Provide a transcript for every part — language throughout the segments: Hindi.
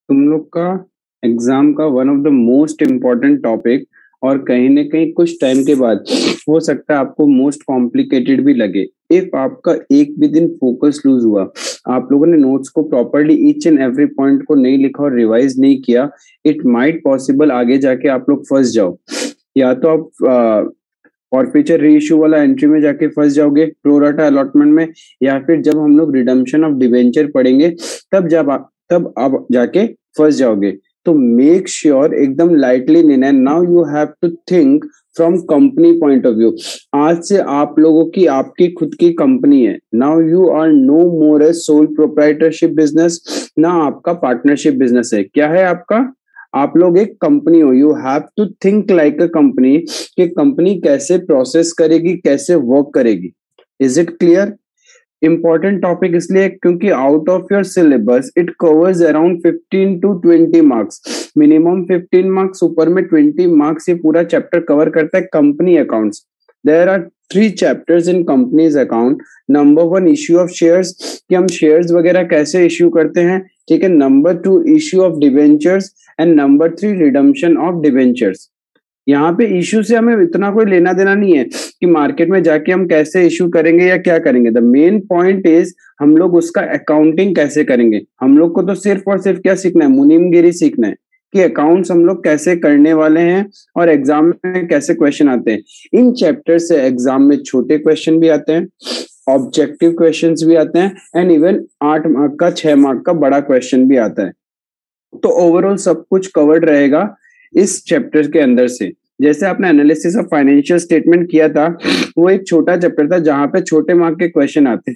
तुम लोग का एग्जाम का one of the most important topic और कहीं ना कहीं कुछ टाइम के बाद हो सकता है आपको मोस्ट कॉम्प्लिकेटेड भी लगे। इफ आपका एक भी दिन फोकस लूज हुआ, आप लोगों ने नोट्स को properly each and every point को नहीं लिखा और रिवाइज नहीं किया, इट माइट पॉसिबल आगे जाके आप लोग फंस जाओ। या तो आप फॉरफीचर रीइश्यू वाला एंट्री में जाके फंस जाओगे, प्रोराटा अलॉटमेंट में, या फिर जब हम लोग रिडम्पशन ऑफ डिवेंचर पढ़ेंगे तब आप जाके फंस जाओगे। तो मेक श्योर एकदम लाइटली लेना। Now you have to think from company point of view. आज से आप लोगों की आपकी खुद की कंपनी है। Now you are no more a sole proprietorship business, ना आपका पार्टनरशिप बिजनेस है। क्या है आपका? आप लोग एक कंपनी हो। You have to think like a company कि कंपनी कैसे प्रोसेस करेगी, कैसे वर्क करेगी। Is it clear? Important topic इसलिए क्योंकि out of your syllabus it covers around 15 to 20 marks, minimum 15 marks, ऊपर में 20 मार्क्स। ये पूरा चैप्टर कवर करता है company accounts. There are 3 chapters in companies account. Number 1 issue of shares, कि हम शेयर्स वगैरह कैसे इश्यू करते हैं, ठीक है। Number 2 issue of debentures and number 3 redemption of debentures. यहाँ पे इश्यू से हमें इतना कोई लेना देना नहीं है कि मार्केट में जाके हम कैसे इश्यू करेंगे या क्या करेंगे। द मेन पॉइंट इज हम लोग उसका अकाउंटिंग कैसे करेंगे। हम लोग को तो सिर्फ और सिर्फ क्या सीखना है? मुनीमगिरी सीखना है कि अकाउंट्स हम लोग कैसे करने वाले हैं और एग्जाम में कैसे क्वेश्चन आते हैं। इन चैप्टर से एग्जाम में छोटे क्वेश्चन भी आते हैं, ऑब्जेक्टिव क्वेश्चंस भी आते हैं, एंड इवन 8 मार्क का 6 मार्क का बड़ा क्वेश्चन भी आता है। तो ओवरऑल सब कुछ कवर्ड रहेगा इस चैप्टर के अंदर से। जैसे आपने एनालिसिस ऑफ फाइनेंशियल स्टेटमेंट किया था, वो एक छोटा चैप्टर था जहां पे छोटे मार्क के क्वेश्चन आते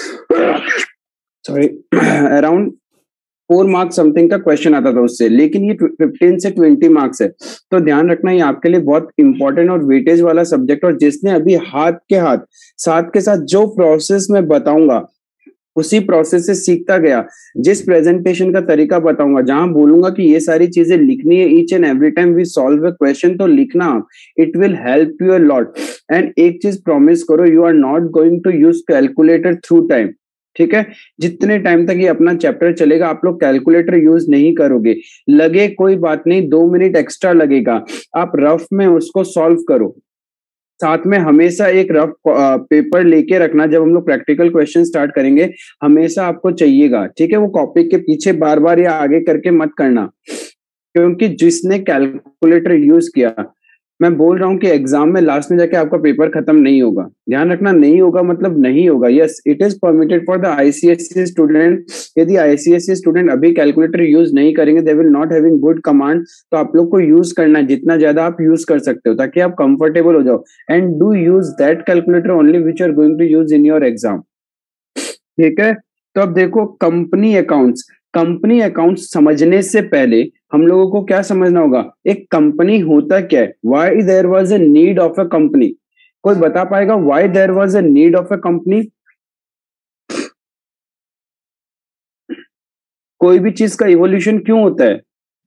सॉरी अराउंड 4 मार्क्स समथिंग का क्वेश्चन आता था उससे, लेकिन ये 15 से 20 मार्क्स है। तो ध्यान रखना ये आपके लिए बहुत इंपॉर्टेंट और वेटेज वाला सब्जेक्ट। और जिसने अभी हाथ के साथ जो प्रोसेस में बताऊंगा उसी प्रोसेस से सीखता गया, जिस प्रेजेंटेशन का तरीका बताऊंगा, जहां बोलूंगा कि ये सारी चीजें लिखनी है each and every time we solve a question, तो लिखना आप। It will help you a lot. And एक चीज प्रॉमिस करो, you are not going to use calculator through time, ठीक है। जितने टाइम तक ये अपना चैप्टर चलेगा आप लोग कैलकुलेटर यूज नहीं करोगे। लगे कोई बात नहीं, 2 मिनट एक्स्ट्रा लगेगा, आप रफ में उसको सॉल्व करो। साथ में हमेशा एक रफ पेपर लेके रखना। जब हम लोग प्रैक्टिकल क्वेश्चन स्टार्ट करेंगे हमेशा आपको चाहिएगा, ठीक है। वो कॉपी के पीछे बार बार या आगे करके मत करना, क्योंकि जिसने कैलकुलेटर यूज किया, मैं बोल रहा हूँ कि एग्जाम में लास्ट में जाके आपका पेपर खत्म नहीं होगा। ध्यान रखना, नहीं होगा मतलब नहीं होगा। Yes, it is permitted for the ICSC student. यदि आईसीएससी स्टूडेंट अभी कैलकुलेटर यूज नहीं करेंगे, they will not having good command. तो आप लोग को यूज करना है जितना ज्यादा आप यूज कर सकते हो, ताकि आप कंफर्टेबल हो जाओ। And do use that calculator only which are going to use in your exam, ठीक है। तो अब देखो कंपनी अकाउंट्स। कंपनी अकाउंट्स समझने से पहले हम लोगों को क्या समझना होगा? एक कंपनी होता क्या है? Why there was a need of a company? कोई बता पाएगा why there was a need of a company? कोई भी चीज का इवोल्यूशन क्यों होता है?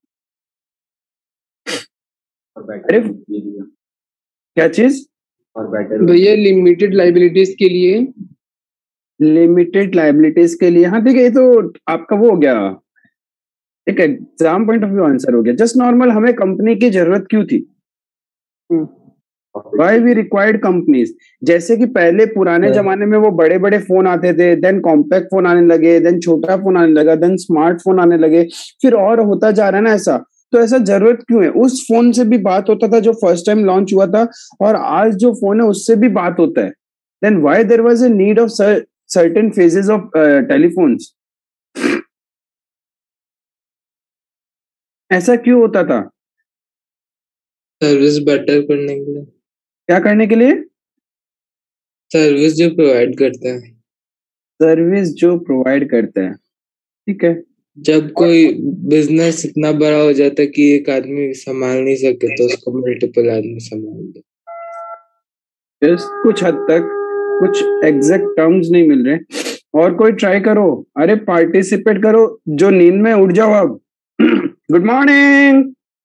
अरे क्या चीज? भैया लिमिटेड लाइबिलिटीज के लिए। लिमिटेड लाइबिलिटीज के लिए, हाँ ठीक है। ये तो आपका वो हो गया, एक exam point of view answer हो गया। जस्ट नॉर्मल, हमें कंपनी की जरूरत क्यों थी? Why we required companies. जैसे कि पहले पुराने जमाने में वो बड़े बड़े फोन आते थे, देन कॉम्पैक्ट फोन आने लगे, देन छोटा फोन आने लगा, देन स्मार्टफोन आने लगे, फिर और होता जा रहा है ना ऐसा। तो ऐसा जरूरत क्यों है? उस फोन से भी बात होता था जो फर्स्ट टाइम लॉन्च हुआ था, और आज जो फोन है उससे भी बात होता है। Then why there was a need of certain phases of telephones. ऐसा क्यों होता था? सर्विस बेटर करने के लिए। क्या करने के लिए? सर्विस जो प्रोवाइड करता है। सर्विस जो प्रोवाइड करता है, ठीक है। जब कोई बिजनेस इतना बड़ा हो जाता है कि एक आदमी संभाल नहीं सके, तो उसको मल्टीपल आदमी संभाल दे। कुछ हद तक कुछ एग्जैक्ट टर्म्स नहीं मिल रहे। और कोई ट्राई करो, अरे पार्टिसिपेट करो, जो नींद में उठ जाओ अब। Good morning.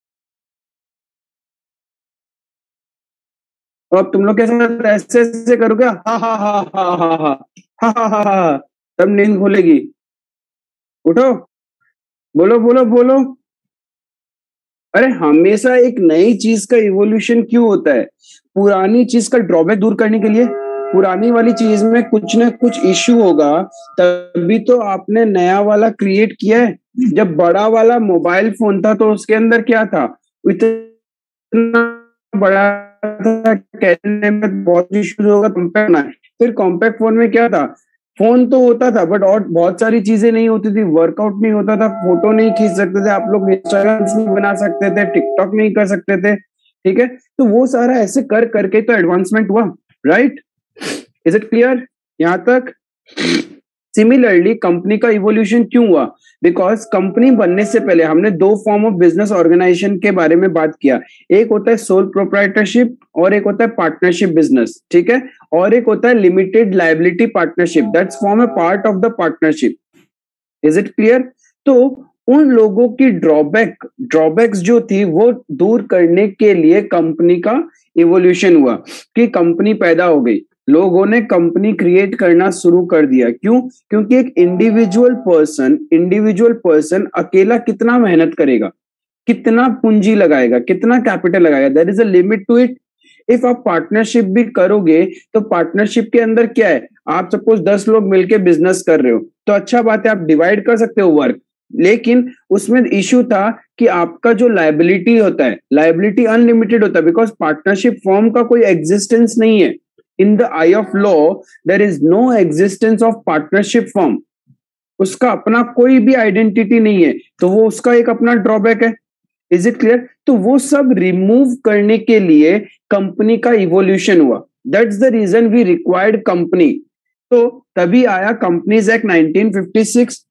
तो अब तुम लोग के साथ ऐसे ऐसे करोगे, हा हा हा हा हा हा हा हा हा, तब नींद खुलेगी। उठो। बोलो बोलो बोलो। अरे हमेशा एक नई चीज का इवोल्यूशन क्यों होता है? पुरानी चीज का ड्रॉबैक दूर करने के लिए। पुरानी वाली चीज में कुछ ना कुछ इश्यू होगा, तभी तो आपने नया वाला क्रिएट किया है। जब बड़ा वाला मोबाइल फोन था तो उसके अंदर क्या था? इतना बड़ा था, कहने में बहुत इश्यूज होगा कॉम्पैक्ट ना। फिर कॉम्पैक्ट फोन में क्या था? फोन तो होता था बट और बहुत सारी चीजें नहीं होती थी, वर्कआउट नहीं होता था, फोटो नहीं खींच सकते थे आप लोग, इंस्टाग्राम नहीं बना सकते थे, टिकटॉक नहीं कर सकते थे। ठीक है, तो वो सारा ऐसे कर करके तो एडवांसमेंट हुआ। राइट? इज इट क्लियर यहां तक? सिमिलरली कंपनी का इवोल्यूशन क्यों हुआ? बिकॉज कंपनी बनने से पहले हमने दो फॉर्म ऑफ बिजनेस ऑर्गेनाइजेशन के बारे में बात किया। एक होता है सोल प्रोप्राइटरशिप और एक होता है पार्टनरशिप बिजनेस। ठीक है, और एक होता है limited liability partnership, that's form a part of the partnership. Is it clear? तो उन लोगों की ड्रॉबैक्स जो थी वो दूर करने के लिए कंपनी का इवोल्यूशन हुआ, कि कंपनी पैदा हो गई, लोगों ने कंपनी क्रिएट करना शुरू कर दिया। क्यों? क्योंकि एक इंडिविजुअल पर्सन अकेला कितना मेहनत करेगा, कितना पूंजी लगाएगा, कितना कैपिटल लगाएगा, there is a limit to it. If आप पार्टनरशिप भी करोगे तो पार्टनरशिप के अंदर क्या है? आप सपोज 10 लोग मिलके बिजनेस कर रहे हो तो अच्छा बात है, आप डिवाइड कर सकते हो वर्क। लेकिन उसमें इश्यू था कि आपका जो लायबिलिटी होता है, लायबिलिटी अनलिमिटेड होता है, बिकॉज पार्टनरशिप फॉर्म का कोई एग्जिस्टेंस नहीं है। In the eye of law there is no existence of partnership form. उसका अपना कोई भी आइडेंटिटी नहीं है, तो वो उसका एक अपना ड्रॉबैक है। Is it clear? तो वो सब रिमूव करने के लिए कंपनी का इवोल्यूशन हुआ। That's the reason we required company. तो तभी आया कंपनीज एक्ट 1956।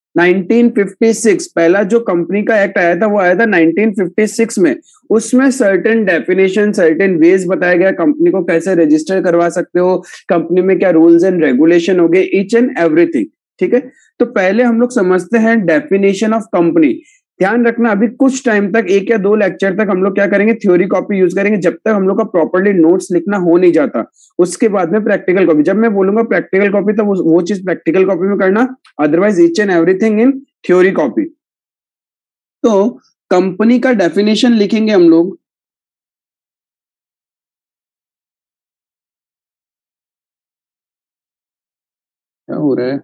1956 पहला जो कंपनी का एक्ट आया था वो आया था 1956 में। उसमें सर्टेन डेफिनेशन, सर्टेन वेज बताया गया कंपनी को कैसे रजिस्टर करवा सकते हो, कंपनी में क्या रूल्स एंड रेगुलेशन हो गए, ईच एंड एवरीथिंग। ठीक है, तो पहले हम लोग समझते हैं डेफिनेशन ऑफ कंपनी। ध्यान रखना, अभी कुछ टाइम तक, एक या दो लेक्चर तक हम लोग क्या करेंगे, थ्योरी कॉपी यूज करेंगे, जब तक हम लोग का प्रॉपर्ली नोट्स लिखना हो नहीं जाता। उसके बाद में प्रैक्टिकल कॉपी, जब मैं बोलूंगा प्रैक्टिकल कॉपी तब वो चीज प्रैक्टिकल कॉपी में करना, otherwise each and everything in theory copy. तो कंपनी का डेफिनेशन लिखेंगे हम लोग। क्या हो रहा है?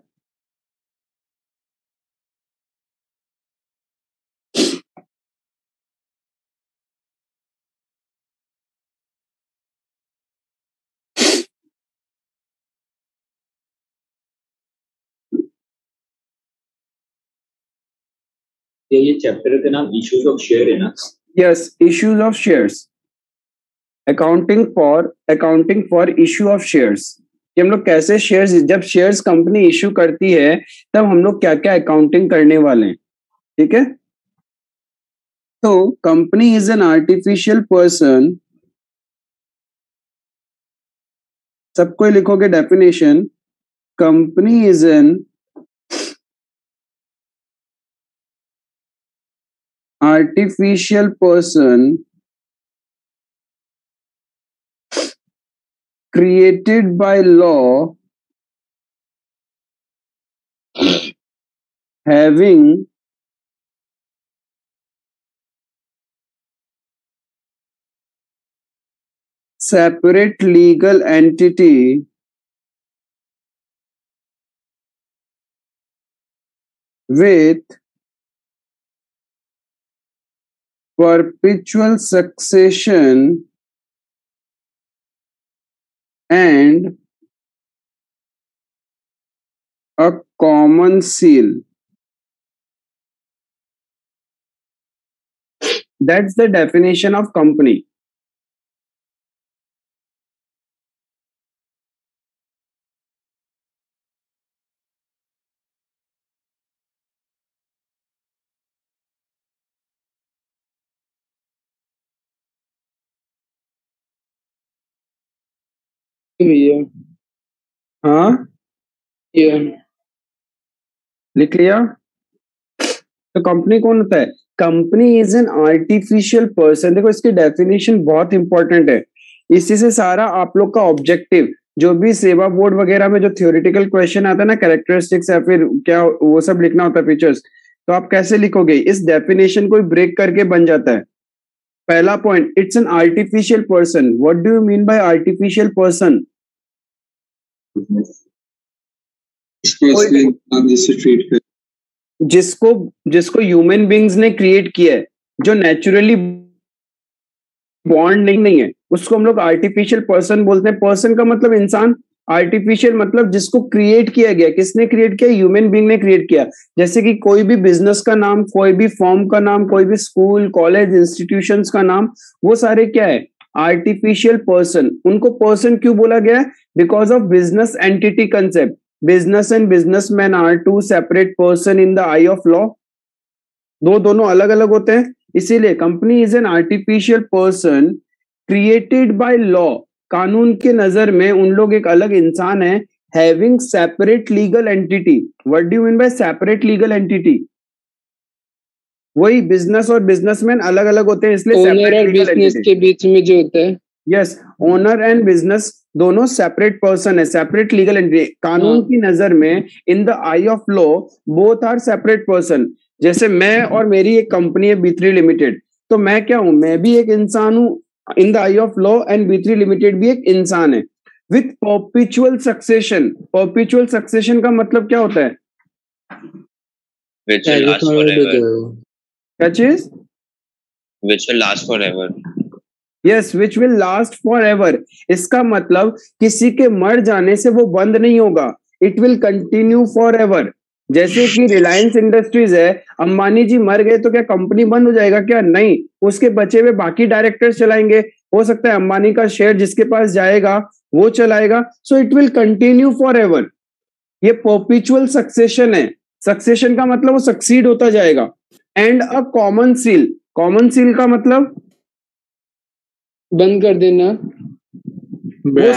ये चैप्टर का नाम इश्यूज ऑफ शेयर है ना? Yes, issues of shares, accounting for issue of shares. कि हम लोग कैसे शेयर्स, जब शेयर्स कंपनी इश्यू करती है तब हम लोग क्या क्या अकाउंटिंग करने वाले हैं। ठीक है, तो company is an artificial person. सबको लिखोगे definition, company is an artificial person created by law having separate legal entity with perpetual succession and a common seal. That's the definition of company. भैया हाँ, ये लिख लिया। तो कंपनी कौन होता है? Company is an artificial person. देखो इसकी डेफिनेशन बहुत इंपॉर्टेंट है, इसी से सारा आप लोग का ऑब्जेक्टिव, जो भी सेवा बोर्ड वगैरह में जो थ्योरेटिकल क्वेश्चन आता है ना, कैरेक्टरिस्टिक्स या फिर क्या वो सब लिखना होता है, फीचर्स, तो आप कैसे लिखोगे? इस डेफिनेशन को ब्रेक करके बन जाता है। पहला point, it's an artificial person. What do you mean by artificial person? जिसको जिसको ह्यूमन बींग्स ने क्रिएट किया है, जो नेचुरली बॉन्ड नहीं है, उसको हम लोग आर्टिफिशियल पर्सन बोलते हैं। पर्सन का मतलब इंसान, आर्टिफिशियल मतलब जिसको क्रिएट किया गया। किसने क्रिएट किया? ह्यूमन बीइंग ने क्रिएट किया। जैसे कि कोई भी बिजनेस का नाम, कोई भी फॉर्म का नाम, कोई भी स्कूल, कॉलेज, इंस्टीट्यूशंस का नाम, वो सारे क्या है? Artificial person. उनको पर्सन क्यों बोला गया है? Because of business entity concept. Business and businessman are two separate person in the eye of law. दोनों अलग अलग होते हैं, इसीलिए company is an artificial person created by law. कानून के नजर में उन लोग एक अलग इंसान है, having separate legal entity. What do you mean by separate legal entity? वही बिजनेस और बिजनेसमैन अलग अलग होते हैं, इसलिए ओनर और बिजनेस के बीच में जो होता है। यस, ओनर एंड बिजनेस दोनों सेपरेट पर्सन है, सेपरेट लीगल एंटिटी। कानून की नजर में, in the eye of law, both are separate person. जैसे मैं और मेरी एक कंपनी है B3 लिमिटेड, तो मैं क्या हूं? मैं भी एक इंसान हूं in the eye of law, and B3 limited भी एक इंसान है with perpetual succession. Perpetual succession का मतलब क्या होता है? Which will last forever. क्या चीज? Which will last forever. Yes, which will last for ever. इसका मतलब किसी के मर जाने से वो बंद नहीं होगा, it will continue for ever. जैसे कि रिलायंस इंडस्ट्रीज है, अंबानी जी मर गए तो क्या कंपनी बंद हो जाएगा? क्या नहीं, उसके बचे हुए बाकी डायरेक्टर्स चलाएंगे। हो सकता है अंबानी का शेयर जिसके पास जाएगा वो चलाएगा। So it will continue for ever. ये परपेचुअल सक्सेशन है। सक्सेशन का मतलब वो सक्सीड होता जाएगा। And a common seal. Common seal का मतलब बंद कर देना। वो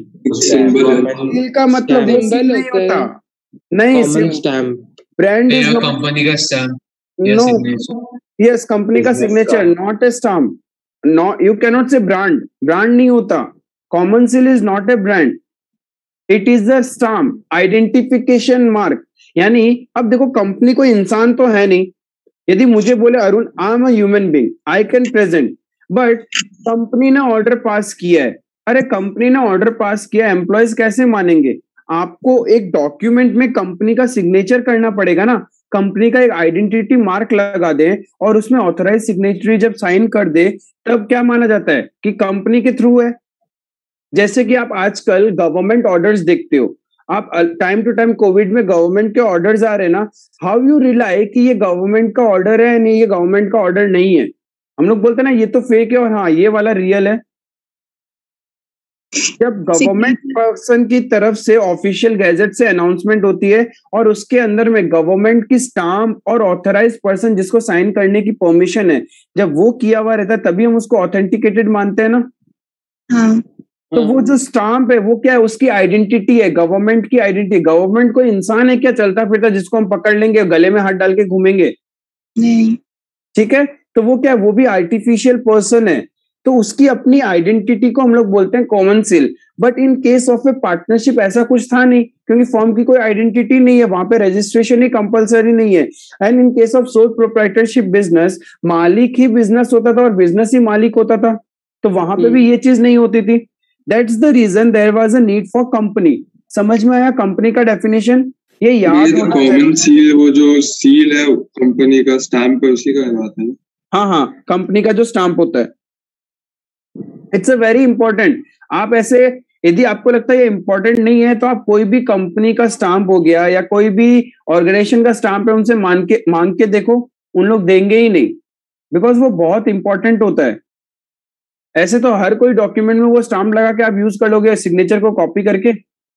सील का मतलब वो सील नहीं होता। नहीं, stamp. Brand is not company का स्टैम्प। नो, यस, कंपनी का signature, not a stamp. No, you cannot say brand. Brand नहीं होता। Common seal is not a brand, it is the stamp, identification mark. यानी अब देखो, कंपनी कोई इंसान तो है नहीं। यदि मुझे बोले Arun, I am a human being, I can present, but company ने ऑर्डर पास किया है। अरे कंपनी ने ऑर्डर पास किया, एम्प्लॉयज कैसे मानेंगे? आपको एक डॉक्यूमेंट में कंपनी का सिग्नेचर करना पड़ेगा ना, कंपनी का एक आइडेंटिटी मार्क लगा दे और उसमें ऑथराइज सिग्नेटरी जब साइन कर दे, तब क्या माना जाता है कि कंपनी के थ्रू है। जैसे कि आप आजकल गवर्नमेंट ऑर्डर्स देखते हो, आप टाइम टू टाइम कोविड में गवर्नमेंट के ऑर्डर्स आ रहे हैं ना, हाउ यू रिलाई कि ये गवर्नमेंट का ऑर्डर है, नहीं ये गवर्नमेंट का ऑर्डर नहीं है? हम लोग बोलते हैं ना ये तो फेक है और हाँ ये वाला रियल है। जब गवर्नमेंट पर्सन की तरफ से ऑफिशियल गैजेट से अनाउंसमेंट होती है और उसके अंदर में गवर्नमेंट की स्टाम्प और ऑथराइज पर्सन जिसको साइन करने की परमिशन है, जब वो किया हुआ रहता है तभी हम उसको ऑथेंटिकेटेड मानते हैं ना। हाँ। तो वो जो स्टाम्प है वो क्या है? उसकी आइडेंटिटी है, गवर्नमेंट की आइडेंटिटी। गवर्नमेंट कोई इंसान है क्या चलता फिरता जिसको हम पकड़ लेंगे गले में हाथ डाल के घूमेंगे? नहीं। ठीक है, तो वो क्या है? वो भी आर्टिफिशियल पर्सन है, तो उसकी अपनी आइडेंटिटी को हम लोग बोलते हैं common seal. But in case of a partnership ऐसा कुछ था नहीं, क्योंकि फॉर्म की कोई आइडेंटिटी नहीं है, वहां पे रजिस्ट्रेशन ही कंपलसरी नहीं है। And in case of sole proprietorship business, मालिक ही बिजनेस होता था और बिजनेस ही मालिक होता था, तो वहां पे भी ये चीज नहीं होती थी। That's the reason there was a need for company. समझ में आया कंपनी का डेफिनेशन? ये याद होना चाहिए। कॉमन सील, वो जो सील है कंपनी का स्टैम्प है, उसी का बात है। हाँ हाँ, कंपनी का जो स्टैम्प होता है, इट्स अ वेरी इंपॉर्टेंट। आप ऐसे, यदि आपको लगता है ये इंपॉर्टेंट नहीं है, तो आप कोई भी कंपनी का स्टैम्प हो गया या कोई भी ऑर्गेनाइजेशन का स्टैम्प है, उनसे मांग के देखो, उन लोग देंगे ही नहीं, बिकॉज वो बहुत इंपॉर्टेंट होता है। ऐसे तो हर कोई डॉक्यूमेंट में वो स्टैम्प लगा के आप यूज कर लोगे सिग्नेचर को कॉपी करके।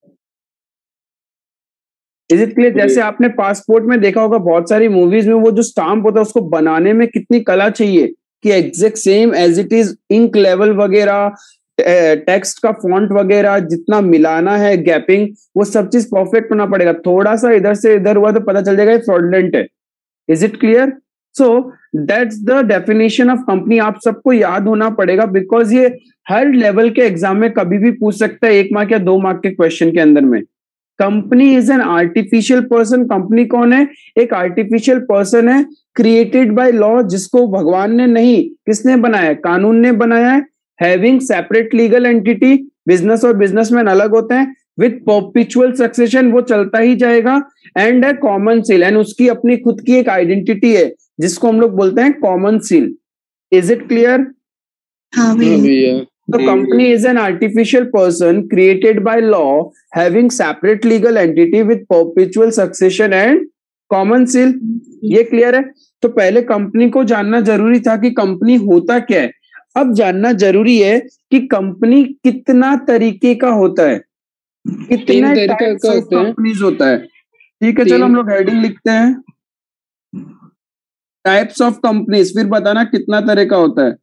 Is it clear? जैसे आपने पासपोर्ट में देखा होगा, बहुत सारी मूवीज में वो जो स्टाम्प होता है उसको बनाने में कितनी कला चाहिए कि exact same as it is, ink level वगैरह, टेक्स्ट का फॉन्ट वगैरह, जितना मिलाना है, गैपिंग, वो सब चीज परफेक्ट होना पड़ेगा। थोड़ा सा इधर से इधर हुआ तो पता चल जाएगा ये फ्रॉडलेंट है। Is it clear? So that's the definition of company. आप सबको याद होना पड़ेगा, बिकॉज ये हर लेवल के एग्जाम में कभी भी पूछ सकता है, 1 मार्क या 2 मार्क के क्वेश्चन के अंदर में। Company is an artificial person. Company कौन है? एक आर्टिफिशियल पर्सन है, क्रिएटेड बाय लॉ, जिसको भगवान ने नहीं, किसने बनाया? कानून ने बनाया है। Having separate legal entity, business और बिजनेसमैन अलग होते हैं। विथ परपेचुअल सक्सेशन, वो चलता ही जाएगा। एंड है कॉमन सील, एंड उसकी अपनी खुद की एक आइडेंटिटी है जिसको हम लोग बोलते हैं common seal. Is it clear? हाँ भैया। The company is an artificial person created by law, having separate legal entity with perpetual succession and common seal. ये क्लियर है? तो पहले कंपनी को जानना जरूरी था कि कंपनी होता क्या है। अब जानना जरूरी है कि कंपनी कितना तरीके का होता है, कितना टाइप्स ऑफ कंपनीज होता है। ठीक है, चलो हम लोग हेडिंग लिखते हैं, टाइप्स ऑफ कंपनीज, फिर बताना कितना तरह का होता है।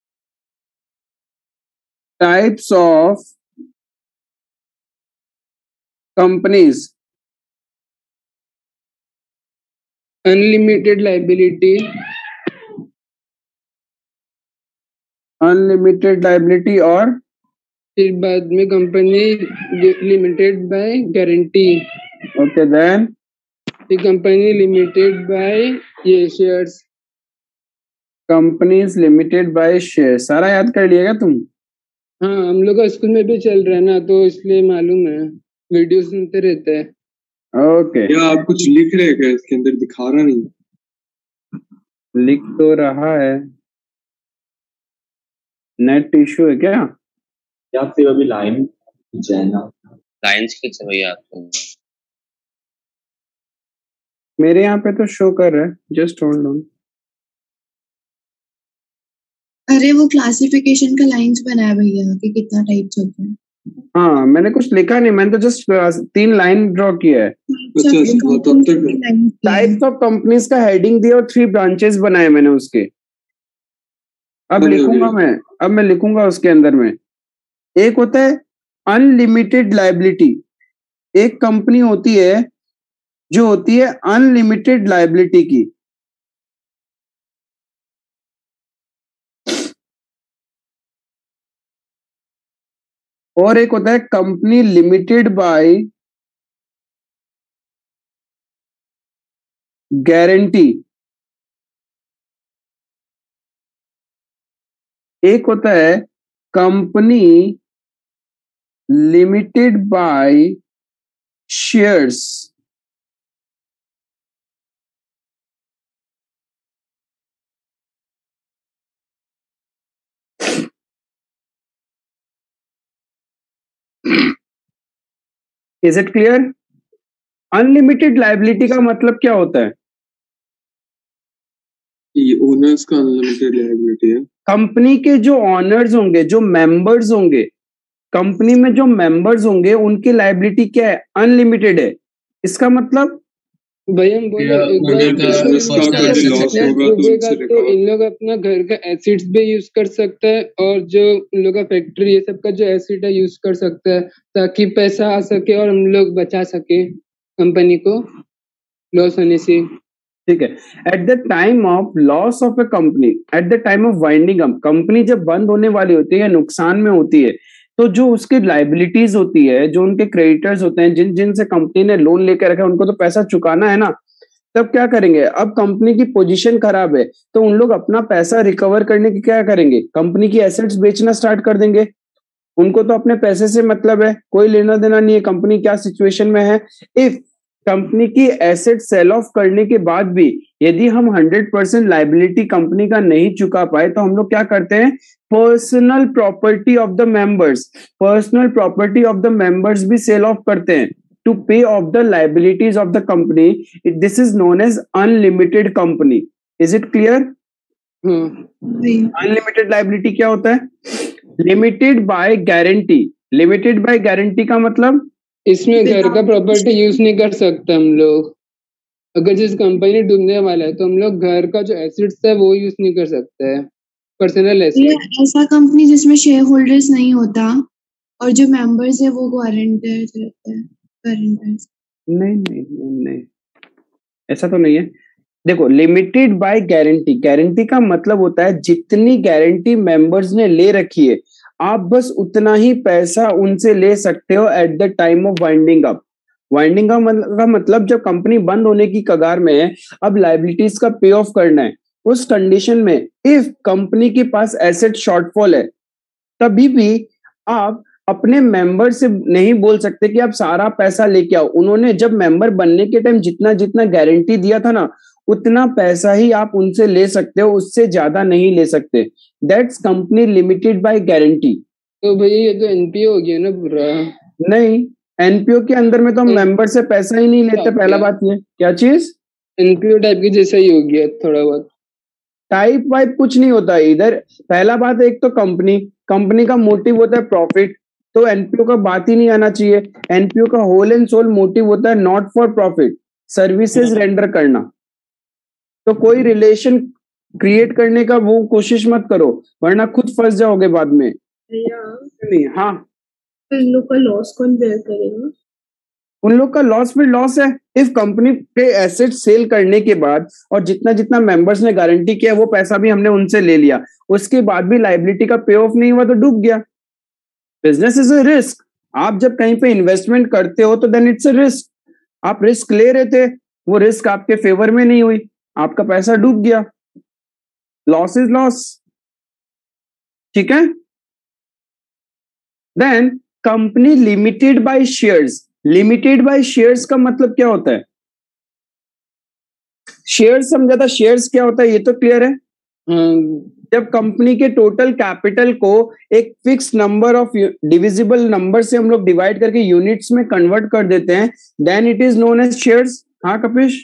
Types of companies. Unlimited liability, unlimited liability, और फिर बाद में company limited by guarantee. Okay, then फिर कंपनी लिमिटेड बाय ये shares. Companies limited by share. सारा याद कर लिएगा तुम? हाँ, हम लोग का स्कूल में भी चल रहा है ना, तो इसलिए मालूम है, वीडियो सुनते रहते हैं। ओके, क्या आप कुछ लिख रहे हैं क्या? इसके अंदर दिखा रहा नहीं। लिख तो रहा है। नेट इश्यू है क्या? या फिर अभी लाइन जाए ना, लाइन्स की से भैया आपको मेरे यहाँ पे तो शो कर रहा है, जस्ट होल्ड ऑन। अरे वो क्लासिफिकेशन का लाइंस बनाया भैया कि कितना टाइप्स होते हैं। हाँ, मैंने कुछ लिखा नहीं, मैंने तो जस्ट 3 लाइन ड्रॉ किया है। टाइप्स ऑफ कंपनीज का हेडिंग दिया और 3 ब्रांचेस बनाए मैंने उसके। अब मैं लिखूंगा उसके अंदर में। एक होता है अनलिमिटेड लायबिलिटी। एक कंपनी होती है जो होती है अनलिमिटेड लायबिलिटी की। और एक होता है कंपनी लिमिटेड बाय गारंटी। एक होता है company limited by shares. Is it clear? Unlimited liability का मतलब क्या होता है? ये ओनर्स का अनलिमिटेड लायबिलिटी है। कंपनी के जो ऑनर्स होंगे, जो मेंबर्स होंगे, कंपनी में जो मेंबर्स होंगे, उनकी लायबिलिटी क्या है? अनलिमिटेड है। इसका मतलब भाई हम बोले तो इन लोग अपना घर का एसिड्स भी यूज कर सकते हैं, और जो इन लोग का फैक्ट्री ये सब का जो एसिड है यूज कर सकते हैं, ताकि पैसा आ सके और हम लोग बचा सके कंपनी को लॉस होने से। ठीक है। At the time of loss of a company, at the time of winding up, company जब बंद होने वाली होती है, नुकसान में होती है, तो जो उसकी लायबिलिटीज होती है, जो उनके क्रेडिटर्स होते हैं, जिन से कंपनी ने लोन लेकर रखा है, उनको तो पैसा चुकाना है ना। तब क्या करेंगे? अब कंपनी की पोजीशन खराब है, तो उन लोग अपना पैसा रिकवर करने की क्या करेंगे? कंपनी की एसेट्स बेचना स्टार्ट कर देंगे। उनको तो अपने पैसे से मतलब है, कोई लेना देना नहीं है कंपनी क्या सिचुएशन में है। इफ कंपनी की एसेट सेल ऑफ करने के बाद भी यदि हम 100% लायबिलिटी कंपनी का नहीं चुका पाए, तो हम लोग क्या करते हैं? Personal property of the members, personal property of the members भी सेल ऑफ करते हैं to pay off the liabilities of the company. This is known as unlimited company. Is it clear? Unlimited liability क्या होता है? Limited by guarantee. Limited by guarantee का मतलब इसमें घर का प्रॉपर्टी यूज नहीं कर सकते हम लोग। अगर जिस कंपनी डूबने वाला है, तो हम लोग घर का जो एसेट्स है वो यूज नहीं कर सकते हैं, पर्सनल एसेट। ऐसा कंपनी जिसमें शेयर होल्डर्स नहीं होता और जो मेंबर्स है वो गारंटर्स रहते हैं, गारंटर्स। नहीं, ऐसा तो नहीं है। देखो, लिमिटेड बाय गारंटी, गारंटी का मतलब होता है जितनी गारंटी मेंबर्स ने ले रखी है, आप बस उतना ही पैसा उनसे ले सकते हो at the time of winding up. Winding का मतलब जब कंपनी बंद होने की कगार में है, अब लाइबिलिटीज का पे ऑफ करना है, उस कंडीशन में इफ कंपनी के पास एसेट शॉर्टफॉल है, तभी भी आप अपने मेंबर से नहीं बोल सकते कि आप सारा पैसा लेके आओ। उन्होंने जब मेंबर बनने के टाइम जितना जितना गारंटी दिया था ना, उतना पैसा ही आप उनसे ले सकते हो, उससे ज्यादा नहीं ले सकते। That's company limited by guarantee. तो भैया ये तो एनपीओ हो गया ना पूरा। नहीं, एनपीओ के अंदर में तो हम मेंबर से पैसा ही नहीं लेते। पहला बात ये क्या चीज, एनपीओ टाइप की जैसा ही हो गया थोड़ा बहुत। टाइप वाइप कुछ नहीं होता इधर। पहला बात एक तो कंपनी का मोटिव होता है प्रॉफिट, तो एनपीओ का बात ही नहीं आना चाहिए। एनपीओ का होल एंड सोल मोटिव होता है not for profit, services render करना। तो कोई रिलेशन क्रिएट करने का वो कोशिश मत करो, वरना खुद फंस जाओगे बाद में। नहीं, हाँ, तो इन लोग का लॉस कौन बेयर करेगा? उन लोग का लॉस फिर लॉस है। इफ कंपनी के एसेट सेल करने के बाद और जितना जितना मेंबर्स ने गारंटी किया वो पैसा भी हमने उनसे ले लिया, उसके बाद भी लायबिलिटी का पे ऑफ नहीं हुआ तो डूब गया। Business is a risk. आप जब कहीं पे इन्वेस्टमेंट करते हो तो देन इट्स अ रिस्क। आप रिस्क ले रहे थे, वो रिस्क आपके फेवर में नहीं हुई, आपका पैसा डूब गया। लॉस इज लॉस, ठीक है। Then company limited by shares. Limited by shares का मतलब क्या होता है? शेयर्स समझा था, शेयर्स क्या होता है ये तो क्लियर है। जब कंपनी के टोटल कैपिटल को एक fix number of divisible number से हम लोग डिवाइड करके यूनिट्स में कन्वर्ट कर देते हैं, then it is known as shares. हाँ कपिश,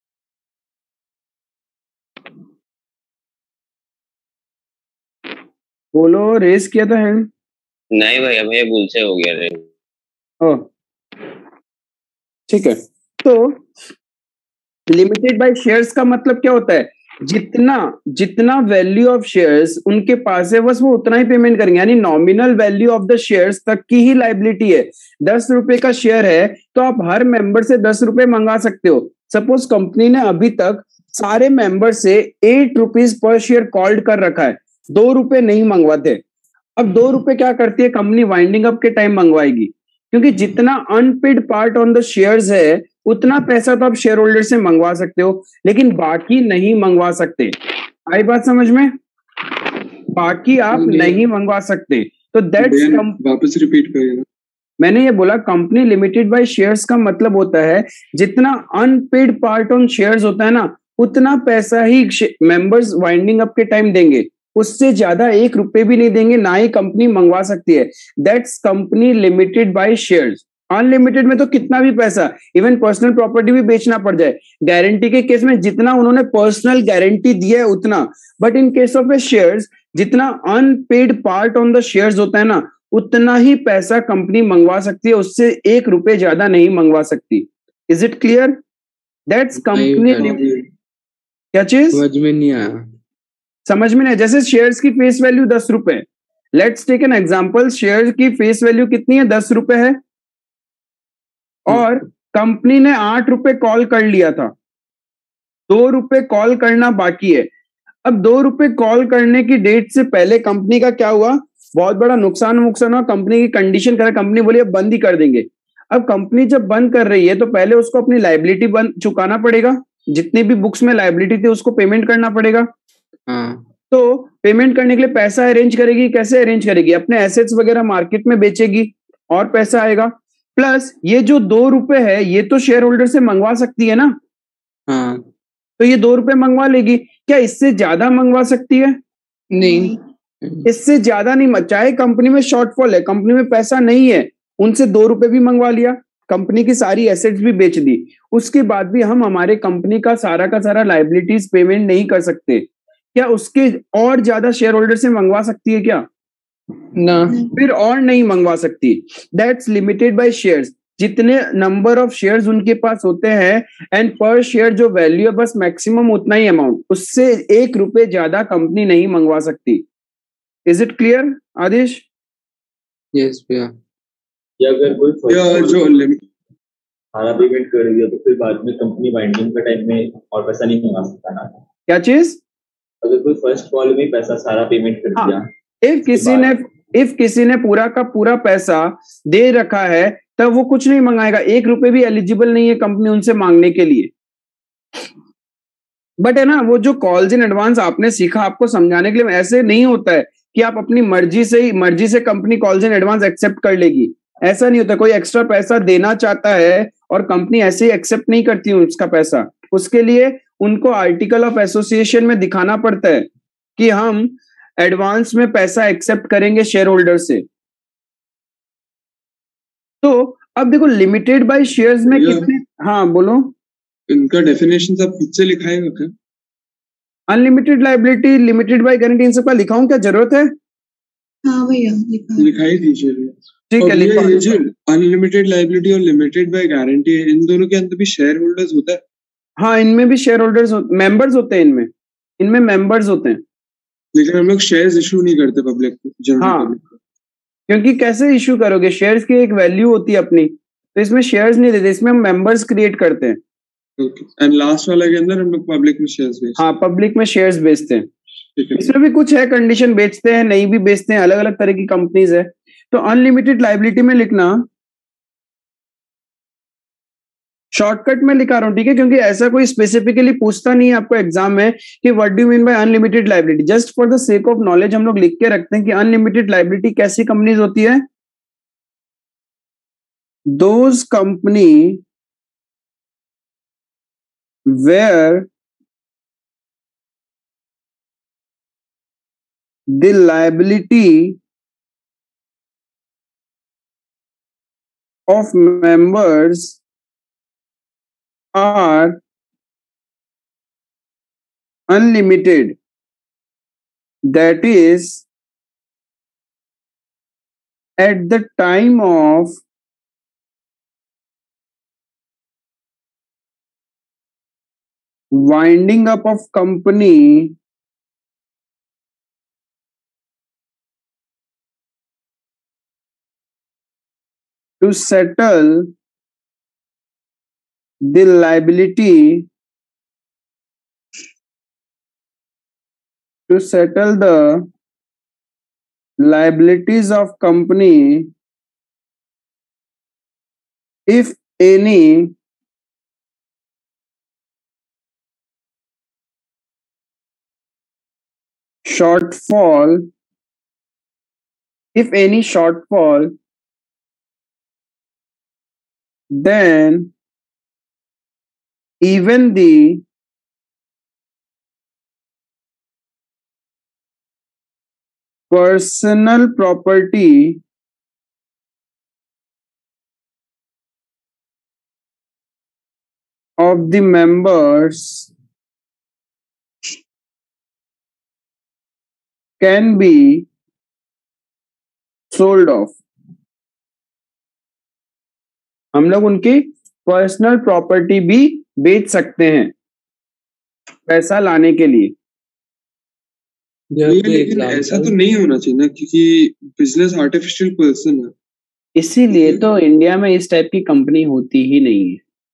बोलो, रेस किया था हैंड? नहीं भैया, भैया भूल से हो गया रे। ओ ठीक है। तो लिमिटेड बाय शेयर्स का मतलब क्या होता है? जितना जितना वैल्यू ऑफ शेयर्स उनके पास है बस वो उतना ही पेमेंट करेंगे, यानी nominal value of the shares तक की ही लायबिलिटी है। 10 रुपए का शेयर है तो आप हर मेंबर से 10 रुपए मंगा सकते हो। सपोज कंपनी ने अभी तक सारे मेंबर से 8 रुपीज पर शेयर कॉल्ड कर रखा है, 2 रुपए नहीं मंगवाते। अब 2 रुपए क्या करती है कंपनी? वाइंडिंग अप के टाइम मंगवाएगी, क्योंकि जितना unpaid part on the shares है उतना पैसा तो आप शेयर होल्डर से मंगवा सकते हो, लेकिन बाकी नहीं मंगवा सकते। आई बात समझ में? बाकी आप नहीं मंगवा सकते। तो दैट्स वापस रिपीट करिएगा। मैंने ये बोला कंपनी लिमिटेड बाय शेयर्स का मतलब होता है जितना अनपेड पार्ट ऑन शेयर्स होता है ना, उतना पैसा ही मेंबर्स वाइंडिंग अप के टाइम देंगे, उससे ज्यादा 1 रुपए भी नहीं देंगे, ना ही कंपनी मंगवा सकती है। That's company limited by shares. Unlimited में तो कितना भी पैसा, इवन पर्सनल प्रॉपर्टी भी बेचना पड़ जाए। गारंटी के केस में जितना उन्होंने पर्सनल गारंटी दिया है उतना, but in case of shares जितना unpaid part on the shares होता है ना, उतना ही पैसा कंपनी मंगवा सकती है, उससे 1 रुपए ज्यादा नहीं मंगवा सकती। Is it clear? That's company. क्या चीज समझ में नहीं आया? समझ में नहीं? जैसे शेयर्स की फेस वैल्यू 10 रुपए, let's take an example. Share की फेस वैल्यू कितनी है? 10 रुपए है, और कंपनी ने 8 रुपए कॉल कर लिया था, 2 रुपए कॉल करना बाकी है। अब 2 रुपए कॉल करने की डेट से पहले कंपनी का क्या हुआ? बहुत बड़ा नुकसान हुआ। कंपनी की कंडीशन करा, कंपनी बोली अब बंद ही कर देंगे। अब कंपनी जब बंद कर रही है तो पहले उसको अपनी लायबिलिटी बंद चुकाना पड़ेगा, जितनी भी बुक्स में लायबिलिटी थी उसको पेमेंट करना पड़ेगा। तो पेमेंट करने के लिए पैसा अरेंज करेगी। कैसे अरेंज करेगी? अपने एसेट्स वगैरह मार्केट में बेचेगी और पैसा आएगा। प्लस ये जो 2 रुपए है ये तो शेयर होल्डर से मंगवा सकती है ना, तो ये 2 रुपए मंगवा लेगी। क्या इससे ज्यादा मंगवा सकती है? नहीं, इससे ज्यादा नहीं। चाहे कंपनी में शॉर्टफॉल है, कंपनी में पैसा नहीं है, उनसे 2 रुपए भी मंगवा लिया, कंपनी की सारी एसेट्स भी बेच दी, उसके बाद भी हम हमारे कंपनी का सारा लायबिलिटीज पेमेंट नहीं कर सकते। क्या उसके और ज्यादा शेयर होल्डर से मंगवा सकती है क्या? ना, फिर और नहीं मंगवा सकती। That's limited by shares. जितने नंबर ऑफ शेयर्स उनके पास होते हैं एंड पर शेयर जो वैल्यू है बस मैक्सिमम उतना ही अमाउंट, उससे 1 रुपए ज्यादा कंपनी नहीं मंगवा सकती। Is it clear Adesh? Yes भैया। या अगर कोई जो सारा पेमेंट कर दिया तो फिर बाद में कंपनी वाइंडिंग का टाइम में और पैसा नहीं मंगा सकता ना? क्या चीज? अगर कोई फर्स्ट कॉल में पैसा सारा पेमेंट कर दिया, इफ किसी ने पूरा का पूरा पैसा दे रखा है तब वो कुछ नहीं मंगाएगा, 1 रुपए भी एलिजिबल नहीं है कंपनी उनसे मांगने के लिए। बट है ना, वो जो कॉल्स इन एडवांस आपने सीखा, आपको समझाने के लिए ऐसे नहीं होता है कि आप अपनी मर्जी से company calls in advance accept कर लेगी, ऐसा नहीं होता। कोई एक्स्ट्रा पैसा देना चाहता है और कंपनी ऐसे ही एक्सेप्ट नहीं करती उसका पैसा, उसके लिए उनको आर्टिकल ऑफ एसोसिएशन में दिखाना पड़ता है कि हम एडवांस में पैसा एक्सेप्ट करेंगे शेयर होल्डर से। तो अब देखो लिमिटेड बाय शेयर्स में कितने, हाँ बोलो। इनका डेफिनेशन सब खुद से लिखाएगा क्या? Unlimited liability, limited by guarantee, इन सबका लिखाऊं, क्या जरूरत है? हाँ भैया लिखाई दीजिए। ठीक है, लिखवा ये जो अनलिमिटेड लायबिलिटी और लिमिटेड बाय गारंटी है, इन दोनों के अंदर भी शेयर होल्डर्स होता है? हाँ, इनमें भी शेयर होल्डर्स मेंबर्स होते हैं, इनमें मेंबर्स होते हैं। लेकिन हम लोग शेयर्स इशू नहीं करते पब्लिक को, जनरल पब्लिक को। क्योंकि कैसे इशू करोगे, शेयर्स की एक वैल्यू होती है अपनी, तो इसमें शेयर्स नहीं देते, इसमें हम मेंबर्स क्रिएट करते हैं। एंड लास्ट वाला के अंदर हम लोग पब्लिक में शेयर्स बेचते हैं। हाँ, पब्लिक में शेयर्स बेचते हैं। इसमें भी कुछ है कंडीशन, बेचते हैं नहीं भी बेचते हैं, अलग अलग तरह की कंपनीज है। तो अनलिमिटेड लायबिलिटी में लिखना, शॉर्टकट में लिखा रहा हूं, ठीक है, क्योंकि ऐसा कोई स्पेसिफिकली पूछता नहीं है आपको एग्जाम में कि what do you mean by unlimited liability. Just for the sake of knowledge हम लोग लिख के रखते हैं कि अनलिमिटेड लायबिलिटी कैसी कंपनीज होती है, those company where the liability of members are unlimited, that is at the time of winding up of company to settle the liability, to settle the liabilities of company, if any shortfall, then even the personal property of the members can be sold off। हम लोग उनकी पर्सनल प्रॉपर्टी भी बेच सकते हैं पैसा लाने के लिए। लेकिन ऐसा तो नहीं होना चाहिए ना, क्योंकि बिजनेस आर्टिफिशियल पर्सन है। इसीलिए तो इंडिया में इस टाइप की कंपनी होती ही नहीं है।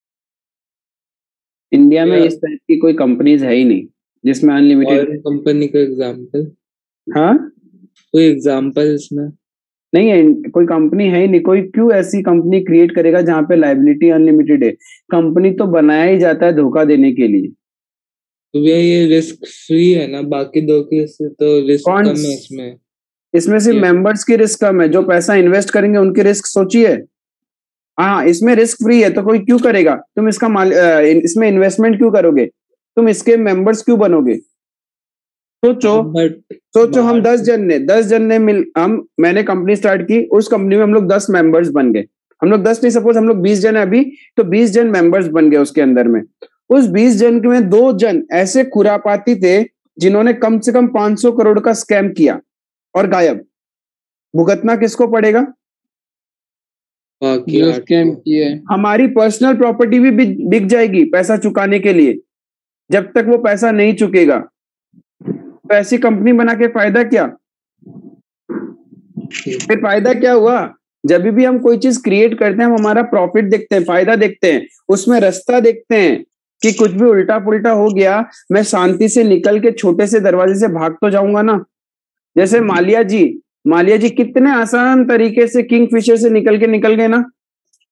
इंडिया में इस टाइप की कोई कंपनीज है ही नहीं जिसमें अनलिमिटेड कंपनी का एग्जांपल। हाँ, कोई एग्जांपल इसमें नहीं है, कोई कंपनी है ही नहीं। कोई क्यों ऐसी कंपनी क्रिएट करेगा जहां पे लायबिलिटी अनलिमिटेड है? कंपनी तो बनाया ही जाता है धोखा देने के लिए। तो भैया ये रिस्क फ्री है ना, बाकी दो के से तो रिस्क कम है इसमें सिर्फ मेंबर्स की रिस्क कम है, जो पैसा इन्वेस्ट करेंगे उनकी रिस्क सोचिए। हाँ, इसमें रिस्क फ्री है तो कोई क्यों करेगा? तुम इसमें इन्वेस्टमेंट क्यों करोगे? तुम इसके मेंबर्स क्यों बनोगे? सोचो हम 10 जन ने मैंने कंपनी स्टार्ट की, उस कंपनी में हम लोग 10 मेंबर्स बन गए। हम लोग 10 नहीं, सपोज हम लोग 20 जन है अभी, तो 20 जन मेंबर्स बन गए उसके अंदर में। उस 20 जन में 2 जन ऐसे खुरापाती थे जिन्होंने कम से कम 500 करोड़ का स्कैम किया और गायब। भुगतना किसको पड़ेगा? स्कैम किए। हमारी पर्सनल प्रॉपर्टी भी बिक जाएगी पैसा चुकाने के लिए, जब तक वो पैसा नहीं चुकेगा। तो ऐसी कंपनी बना के फायदा क्या? फिर फायदा क्या हुआ? जब भी हम कोई चीज क्रिएट करते हैं, हम हमारा प्रॉफिट देखते हैं, फायदा देखते हैं, उसमें रास्ता देखते हैं कि कुछ भी उल्टा पुल्टा हो गया, मैं शांति से निकल के छोटे से दरवाजे से भाग तो जाऊंगा ना। जैसे मालिया जी कितने आसान तरीके से किंगफिशर से निकल गए ना।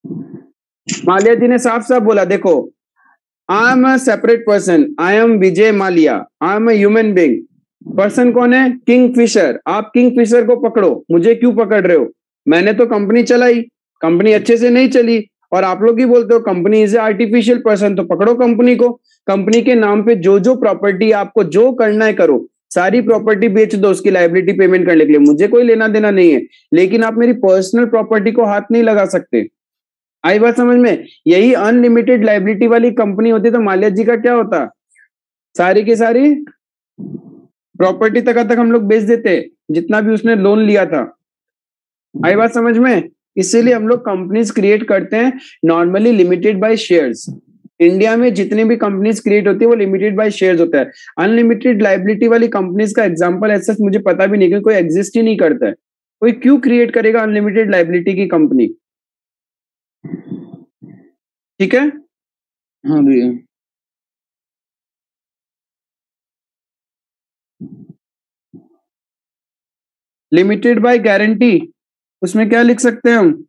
मालिया जी ने साफ साफ बोला, देखो, I am a separate person, I am Vijay Mallya, I am a human being. Person कौन है? Kingfisher. आप किंग फिशर को पकड़ो, मुझे क्यों पकड़ रहे हो? मैंने तो कंपनी चलाई, कंपनी अच्छे से नहीं चली, और आप लोग ही बोलते हो कंपनी इज आर्टिफिशियल पर्सन, तो पकड़ो कंपनी को। कंपनी के नाम पे जो जो प्रॉपर्टी आपको जो करना है करो, सारी प्रॉपर्टी बेच दो उसकी लायबिलिटी पेमेंट करने के लिए, मुझे कोई लेना देना नहीं है, लेकिन आप मेरी पर्सनल प्रॉपर्टी को हाथ नहीं लगा सकते। आई बात समझ में? यही अनलिमिटेड लायबिलिटी वाली कंपनी होती तो मालिया जी का क्या होता? सारी की सारी प्रॉपर्टी तक हम लोग बेच देते, जितना भी उसने लोन लिया था। आई बात समझ में? इसीलिए हम लोग कंपनीज क्रिएट करते हैं normally limited by shares. India में जितनी भी कंपनीज क्रिएट होती है वो लिमिटेड बाय शेयर्स होता है। अनलिमिटेड लायबिलिटी वाली कंपनीज का एग्जांपल ऐसा मुझे पता भी नहीं, क्योंकि कोई एग्जिस्ट ही नहीं करता है। कोई क्यों क्रिएट करेगा अनलिमिटेड लायबिलिटी की कंपनी? ठीक है? हाँ भैया। लिमिटेड बाय गारंटी, उसमें क्या लिख सकते हैं हम?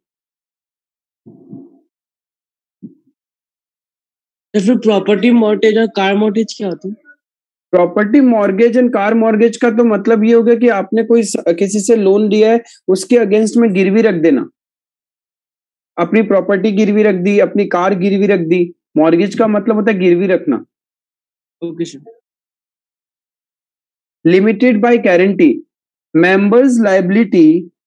फिर प्रॉपर्टी मॉर्गेज और कार मॉर्गेज क्या होता है? Property mortgage and car mortgage का तो मतलब ये हो गया कि आपने कोई किसी से लोन लिया है, उसके अगेंस्ट में गिरवी रख देना, अपनी प्रॉपर्टी गिरवी रख दी, अपनी कार गिरवी रख दी। मॉर्गेज का मतलब होता है गिरवी रखना। Okay sir. Limited by guarantee, members liability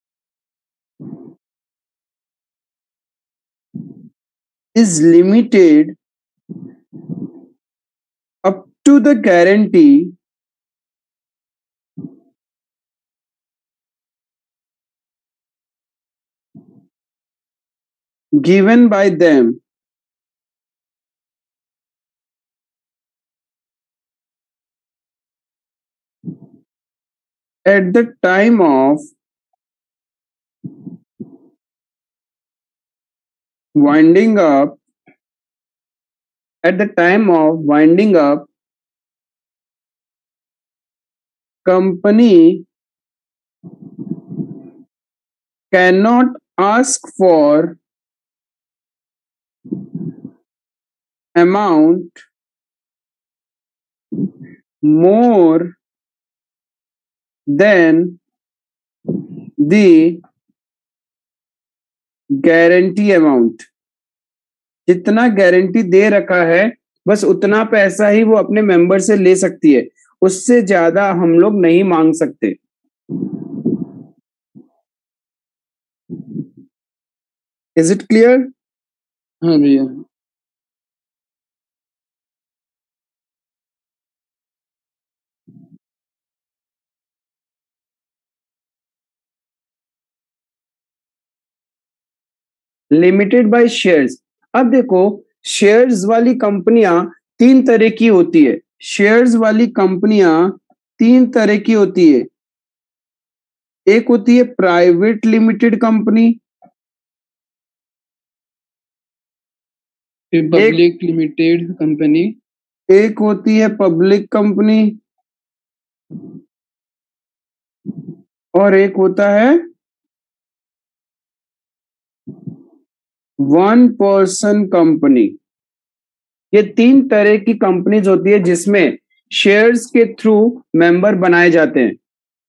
is limited up to the guarantee given by them at the time of winding up, company cannot ask for amount more than the guarantee amount। जितना गारंटी दे रखा है बस उतना पैसा ही वो अपने मेंबर से ले सकती है, उससे ज्यादा हम लोग नहीं मांग सकते। Is it clear? हाँ भैया। Limited by shares. अब देखो, शेयर्स वाली कंपनियां तीन तरह की होती है। शेयर्स वाली कंपनियां तीन तरह की होती है। एक होती है private limited company, public limited company, एक होती है पब्लिक कंपनी, और एक होता है वन पर्सन कंपनी। ये तीन तरह की कंपनीज होती है जिसमें शेयर्स के थ्रू मेंबर बनाए जाते हैं।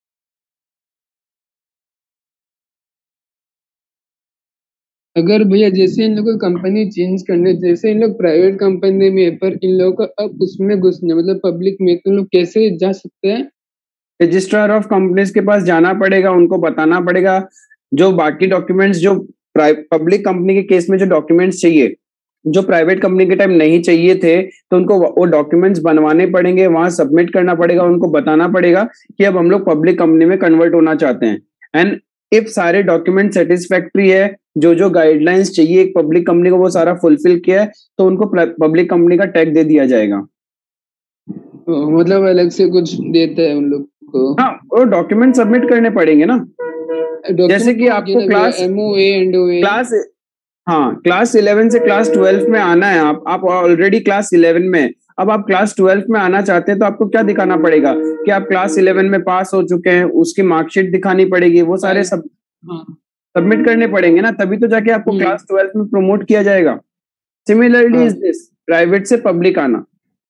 अगर भैया जैसे इन लोगों को कंपनी चेंज करने, जैसे इन लोग प्राइवेट कंपनी में है, पर इन लोगों को अब उसमें घुसने मतलब पब्लिक में, तो लोग कैसे जा सकते हैं? रजिस्ट्रार ऑफ कंपनीज के पास जाना पड़ेगा, उनको बताना पड़ेगा जो बाकी डॉक्यूमेंट्स, जो पब्लिक कंपनी के केस में जो डॉक्यूमेंट्स चाहिए, जो प्राइवेट कंपनी के टाइम नहीं चाहिए थे, तो उनको वो डॉक्यूमेंट्स बनवाने पड़ेंगे, वहां सबमिट करना पड़ेगा, उनको बताना पड़ेगा कि अब हम लोग पब्लिक कंपनी में कन्वर्ट होना चाहते हैं। एंड इफ सारे डॉक्यूमेंट सेटिस्फैक्ट्री है, जो जो गाइडलाइंस चाहिए एक पब्लिक कंपनी को वो सारा फुलफिल किया है, तो उनको पब्लिक कंपनी का टैग दे दिया जाएगा। मतलब अलग से कुछ देता है उन लोग को? हाँ, वो डॉक्यूमेंट सबमिट करने पड़ेंगे ना। जैसे कि आपको क्लास हाँ, क्लास 11 से क्लास 12 में आना है, आप ऑलरेडी क्लास 11 में, अब आप क्लास 12 में आना चाहते हैं तो आपको क्या दिखाना पड़ेगा कि आप क्लास 11 में पास हो चुके हैं, उसकी मार्कशीट दिखानी पड़ेगी, वो सारे सब सबमिट करने पड़ेंगे ना, तभी तो जाके आपको हम्म। क्लास 12 में प्रमोट किया जाएगा। सिमिलरली हाँ। इज दिस प्राइवेट से पब्लिक आना।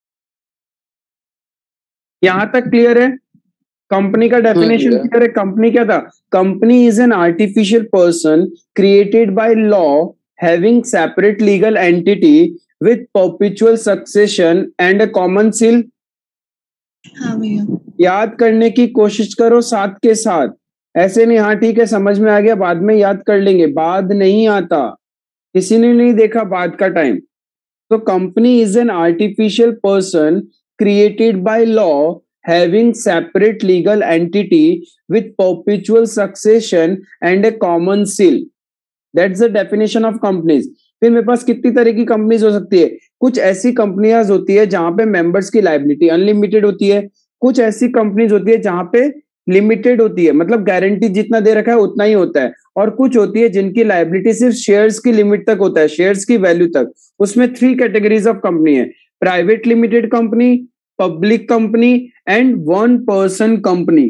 यहां तक क्लियर है? कंपनी का डेफिनेशन भैया। क्लियर है? कंपनी क्या था? Company is an artificial person created by law having separate legal entity with perpetual succession and a common seal. हाँ भैया। याद करने की कोशिश करो साथ के साथ, ऐसे नहीं हाँ ठीक है समझ में आ गया बाद में याद कर लेंगे, बाद नहीं आता, किसी ने नहीं देखा बाद का टाइम। तो company is an artificial person created by law having separate legal entity with perpetual succession and a common seal. That's the definition of companies. फिर मेरे पास कितनी तरह की कंपनीज हो सकती है? कुछ ऐसी कंपनियां होती है जहां पे मेंबर्स की लायबिलिटी अनलिमिटेड होती है, कुछ ऐसी कंपनीज होती है जहां पे लिमिटेड होती है, मतलब गारंटी जितना दे रखा है उतना ही होता है, और कुछ होती है जिनकी लायबिलिटी सिर्फ शेयर्स की लिमिट तक होता है, शेयर्स की वैल्यू तक। उसमें 3 कैटेगरीज ऑफ कंपनी है, private limited company, public company and one person company.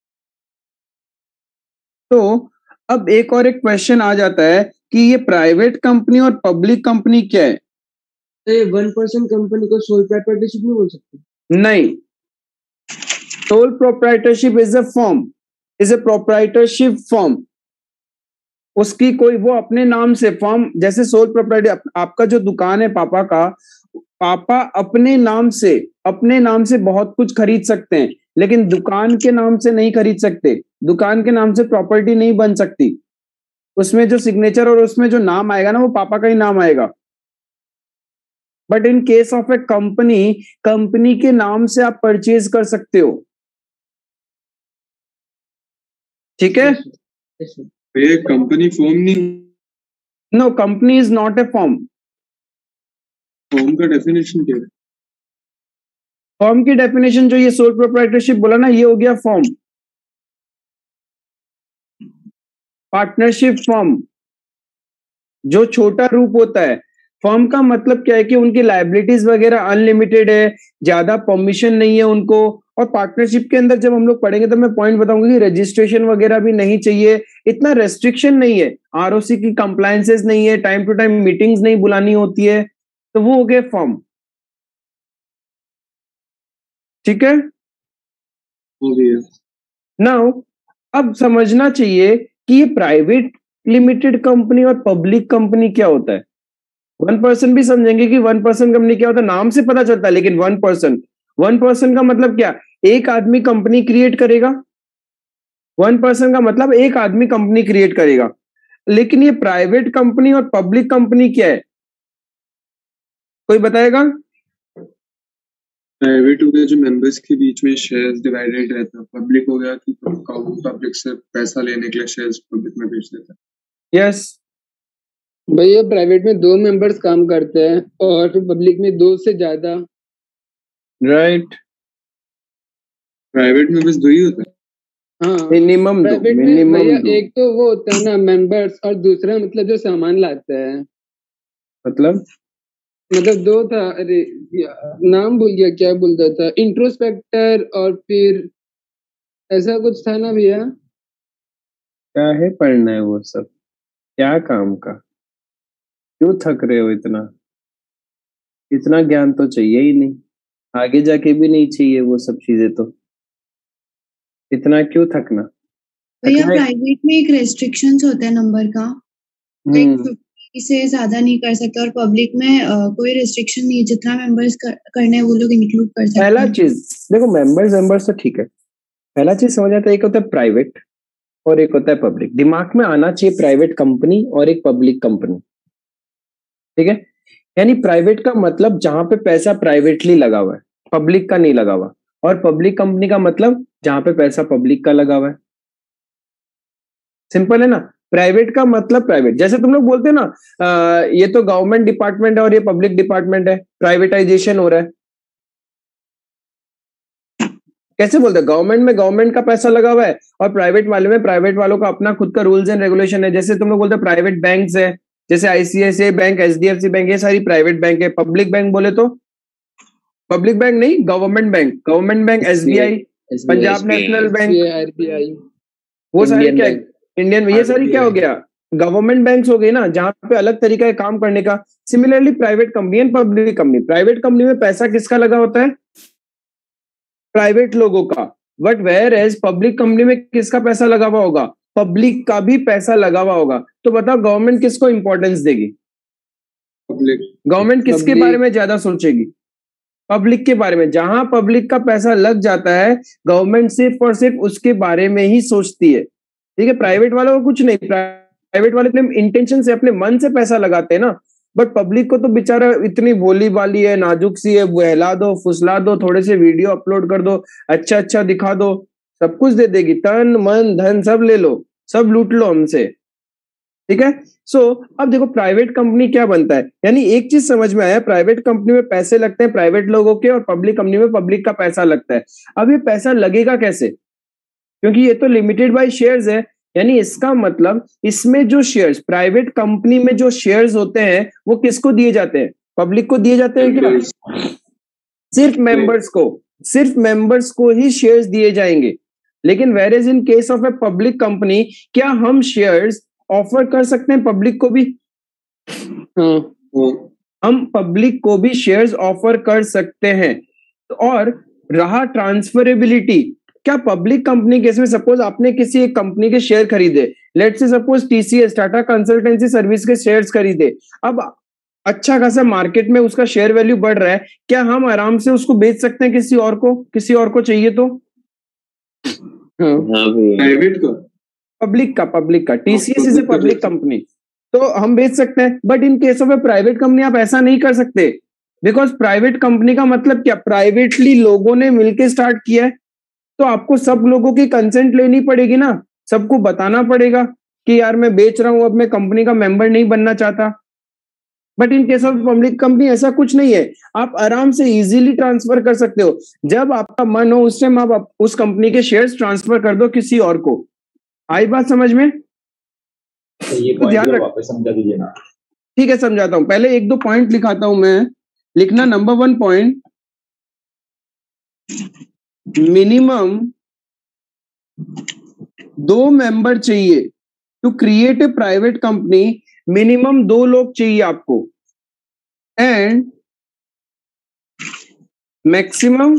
तो अब एक और एक क्वेश्चन आ जाता है कि ये प्राइवेट कंपनी और पब्लिक कंपनी क्या है? तो ये 1% कंपनी को सोल प्रोप्राइटरशिप नहीं बोल सकते? नहीं, sole proprietorship is a firm, is a proprietorship firm. उसकी कोई वो अपने नाम से फर्म, जैसे सोल प्रोप्राइटर आपका जो दुकान है पापा का, पापा अपने नाम से बहुत कुछ खरीद सकते हैं, लेकिन दुकान के नाम से नहीं खरीद सकते, दुकान के नाम से प्रॉपर्टी नहीं बन सकती। उसमें जो सिग्नेचर और उसमें जो नाम आएगा ना वो पापा का ही नाम आएगा। But in case of a company, company के नाम से आप परचेज कर सकते हो, ठीक है? ये कंपनी फॉर्म नहीं, no, company is not a firm. Firm का डेफिनेशन क्या है? फॉर्म की डेफिनेशन जो ये सोल प्रोप्राइटरशिप बोला ना, ये हो गया फॉर्म। पार्टनरशिप फॉर्म जो छोटा रूप होता है। फर्म का मतलब क्या है कि उनकी लायबिलिटीज वगैरह अनलिमिटेड है, ज्यादा परमिशन नहीं है उनको। और पार्टनरशिप के अंदर जब हम लोग पढ़ेंगे तो मैं पॉइंट बताऊंगा कि रजिस्ट्रेशन वगैरह भी नहीं चाहिए, इतना रेस्ट्रिक्शन नहीं है, आरओसी की कंप्लायंसेस नहीं है, टाइम टू टाइम मीटिंग्स नहीं बुलानी होती है, तो वो हो गए फर्म, ठीक है? हो गया। नाउ अब समझना चाहिए कि ये प्राइवेट लिमिटेड कंपनी और पब्लिक कंपनी क्या होता है। 1% भी समझेंगे कि 1% कंपनी क्या होता है, नाम से पता चलता है, लेकिन 1% का मतलब क्या? एक आदमी कंपनी क्रिएट करेगा। 1% का मतलब एक आदमी कंपनी क्रिएट करेगा। लेकिन ये प्राइवेट कंपनी और पब्लिक कंपनी क्या है, कोई बताएगा? प्राइवेट हो गया जो मेंबर्स के बीच में शेयर्स डिवाइडेड रहता है, पब्लिक हो गया कि पब्लिक से पैसा लेने के लिए शेयर्स पब्लिक में बेच देता है। यस भैया प्राइवेट में 2 मेंबर्स काम करते हैं और पब्लिक में 2 से ज्यादा। राइट, प्राइवेट में बस 2 ही होता है। हाँ, मिनिमम प्राइवेट में भैया एक तो वो होता है ना मेंबर्स, और दूसरा मतलब जो सामान लाता है, मतलब 2 था। अरे नाम भूल गया, क्या बोलता था, इंट्रोस्पेक्टर और फिर ऐसा कुछ था ना भैया। क्या है पढ़ना है वो सब, क्या काम का, क्यों थक रहे हो इतना? इतना ज्ञान तो चाहिए ही नहीं, आगे जाके भी नहीं चाहिए वो सब चीजें, तो इतना क्यों थकना? भैया प्राइवेट में एक रेस्ट्रिक्शंस होता है नंबर का, लाइक 50 से ज्यादा नहीं कर सकते, और पब्लिक में कोई रेस्ट्रिक्शन नहीं है, जितना मेंबर्स करने हैं वो लोग इंक्लूड कर सकते हैं। पहला चीज देखो, मेंबर्स तो ठीक है, पहला चीज समझ आता है, एक होता है प्राइवेट और एक होता है पब्लिक। दिमाग में आना चाहिए प्राइवेट कंपनी और एक पब्लिक कंपनी, ठीक है? यानी प्राइवेट का मतलब जहां पे पैसा प्राइवेटली लगा हुआ है, पब्लिक का नहीं लगा हुआ, और पब्लिक कंपनी का मतलब जहां पे पैसा पब्लिक का लगा हुआ है। सिंपल है ना? प्राइवेट का मतलब प्राइवेट, जैसे तुम लोग बोलते हो ना ये तो गवर्नमेंट डिपार्टमेंट है और ये पब्लिक डिपार्टमेंट है, प्राइवेटाइजेशन हो रहा है। कैसे बोलते हैं? गवर्नमेंट में गवर्नमेंट का पैसा लगा हुआ है और प्राइवेट वाले में प्राइवेट वालों का अपना खुद का रूल्स एंड रेगुलेशन है। जैसे तुम लोग बोलते हो प्राइवेट बैंक्स है, जैसे आईसीआईसीआई बैंक, एचडीएफसी बैंक, ये सारी प्राइवेट बैंक है। पब्लिक बैंक बोले तो पब्लिक बैंक नहीं, government bank SBI, Punjab National Bank, RBI, वो सारे क्या है? इंडियन में, ये सारी क्या हो गया, गवर्नमेंट बैंक्स हो गई ना, जहां पे अलग तरीका है काम करने का। Similarly private company and public company, private company में पैसा किसका लगा होता है, प्राइवेट लोगों का, but where as public company में किसका पैसा लगा हुआ होगा, पब्लिक का भी पैसा लगा हुआ होगा। तो बताओ गवर्नमेंट किसको इंपॉर्टेंस देगी, पब्लिक। गवर्नमेंट किसके Public. बारे में ज्यादा सोचेगी, पब्लिक के बारे में। जहां पब्लिक का पैसा लग जाता है गवर्नमेंट सिर्फ और सिर्फ उसके बारे में ही सोचती है, ठीक है। प्राइवेट वालों को कुछ नहीं, प्राइवेट वाले अपने इंटेंशन से, अपने मन से पैसा लगाते हैं ना, बट पब्लिक को तो बेचारा इतनी भोली भाली है, नाजुक सी है, बहला दो, फुसला दो, थोड़े से वीडियो अपलोड कर दो, अच्छा अच्छा दिखा दो, सब कुछ दे देगी, तन मन धन सब ले लो, सब लूट लो हमसे, ठीक है। सो अब देखो प्राइवेट कंपनी क्या बनता है, यानी एक चीज समझ में आया, प्राइवेट कंपनी में पैसे लगते हैं प्राइवेट लोगों के, और पब्लिक कंपनी में पब्लिक का पैसा लगता है। अब ये पैसा लगेगा कैसे, क्योंकि ये तो लिमिटेड बाय शेयर्स है, यानी इसका मतलब इसमें जो शेयर्स, प्राइवेट कंपनी में जो शेयर्स होते हैं वो किसको दिए जाते हैं, पब्लिक को दिए जाते हैं क्या, सिर्फ मेंबर्स को, सिर्फ मेंबर्स को ही शेयर्स दिए जाएंगे। लेकिन where is in case of a public company, क्या हम शेयर्स ऑफर कर सकते हैं पब्लिक को भी, हम पब्लिक को भी शेयर्स ऑफर कर सकते हैं। और रहा ट्रांसफरेबिलिटी, क्या पब्लिक कंपनी केस में सपोज आपने किसी एक कंपनी के शेयर खरीदे, let's say suppose TCS Tata Consultancy Service के शेयर्स खरीदे, अब अच्छा खासा मार्केट में उसका शेयर वैल्यू बढ़ रहा है, क्या हम आराम से उसको बेच सकते हैं किसी और को, किसी और को चाहिए तो, प्राइवेट का, पब्लिक का TCS is a public company, तो हम बेच सकते हैं। But in case of a private company आप ऐसा नहीं कर सकते, बिकॉज प्राइवेट कंपनी का मतलब क्या, प्राइवेटली लोगों ने मिलकर स्टार्ट किया है, तो आपको सब लोगों की कंसेंट लेनी पड़ेगी ना, सबको बताना पड़ेगा कि यार मैं बेच रहा हूं, अब मैं कंपनी का मेंबर नहीं बनना चाहता। But in case of public company ऐसा कुछ नहीं है, आप आराम से इजीली ट्रांसफर कर सकते हो, जब आपका मन हो उस टाइम आप उस कंपनी के शेयर्स ट्रांसफर कर दो किसी और को। आई बात समझ में, तो ये तो ध्यान रख, वापस समझा दीजिए ना। ठीक है समझाता हूं, पहले एक दो पॉइंट लिखाता हूं मैं, लिखना। नंबर 1 पॉइंट, मिनिमम 2 मेंबर चाहिए to create a private company, minimum 2 लोग चाहिए आपको, एंड मैक्सिमम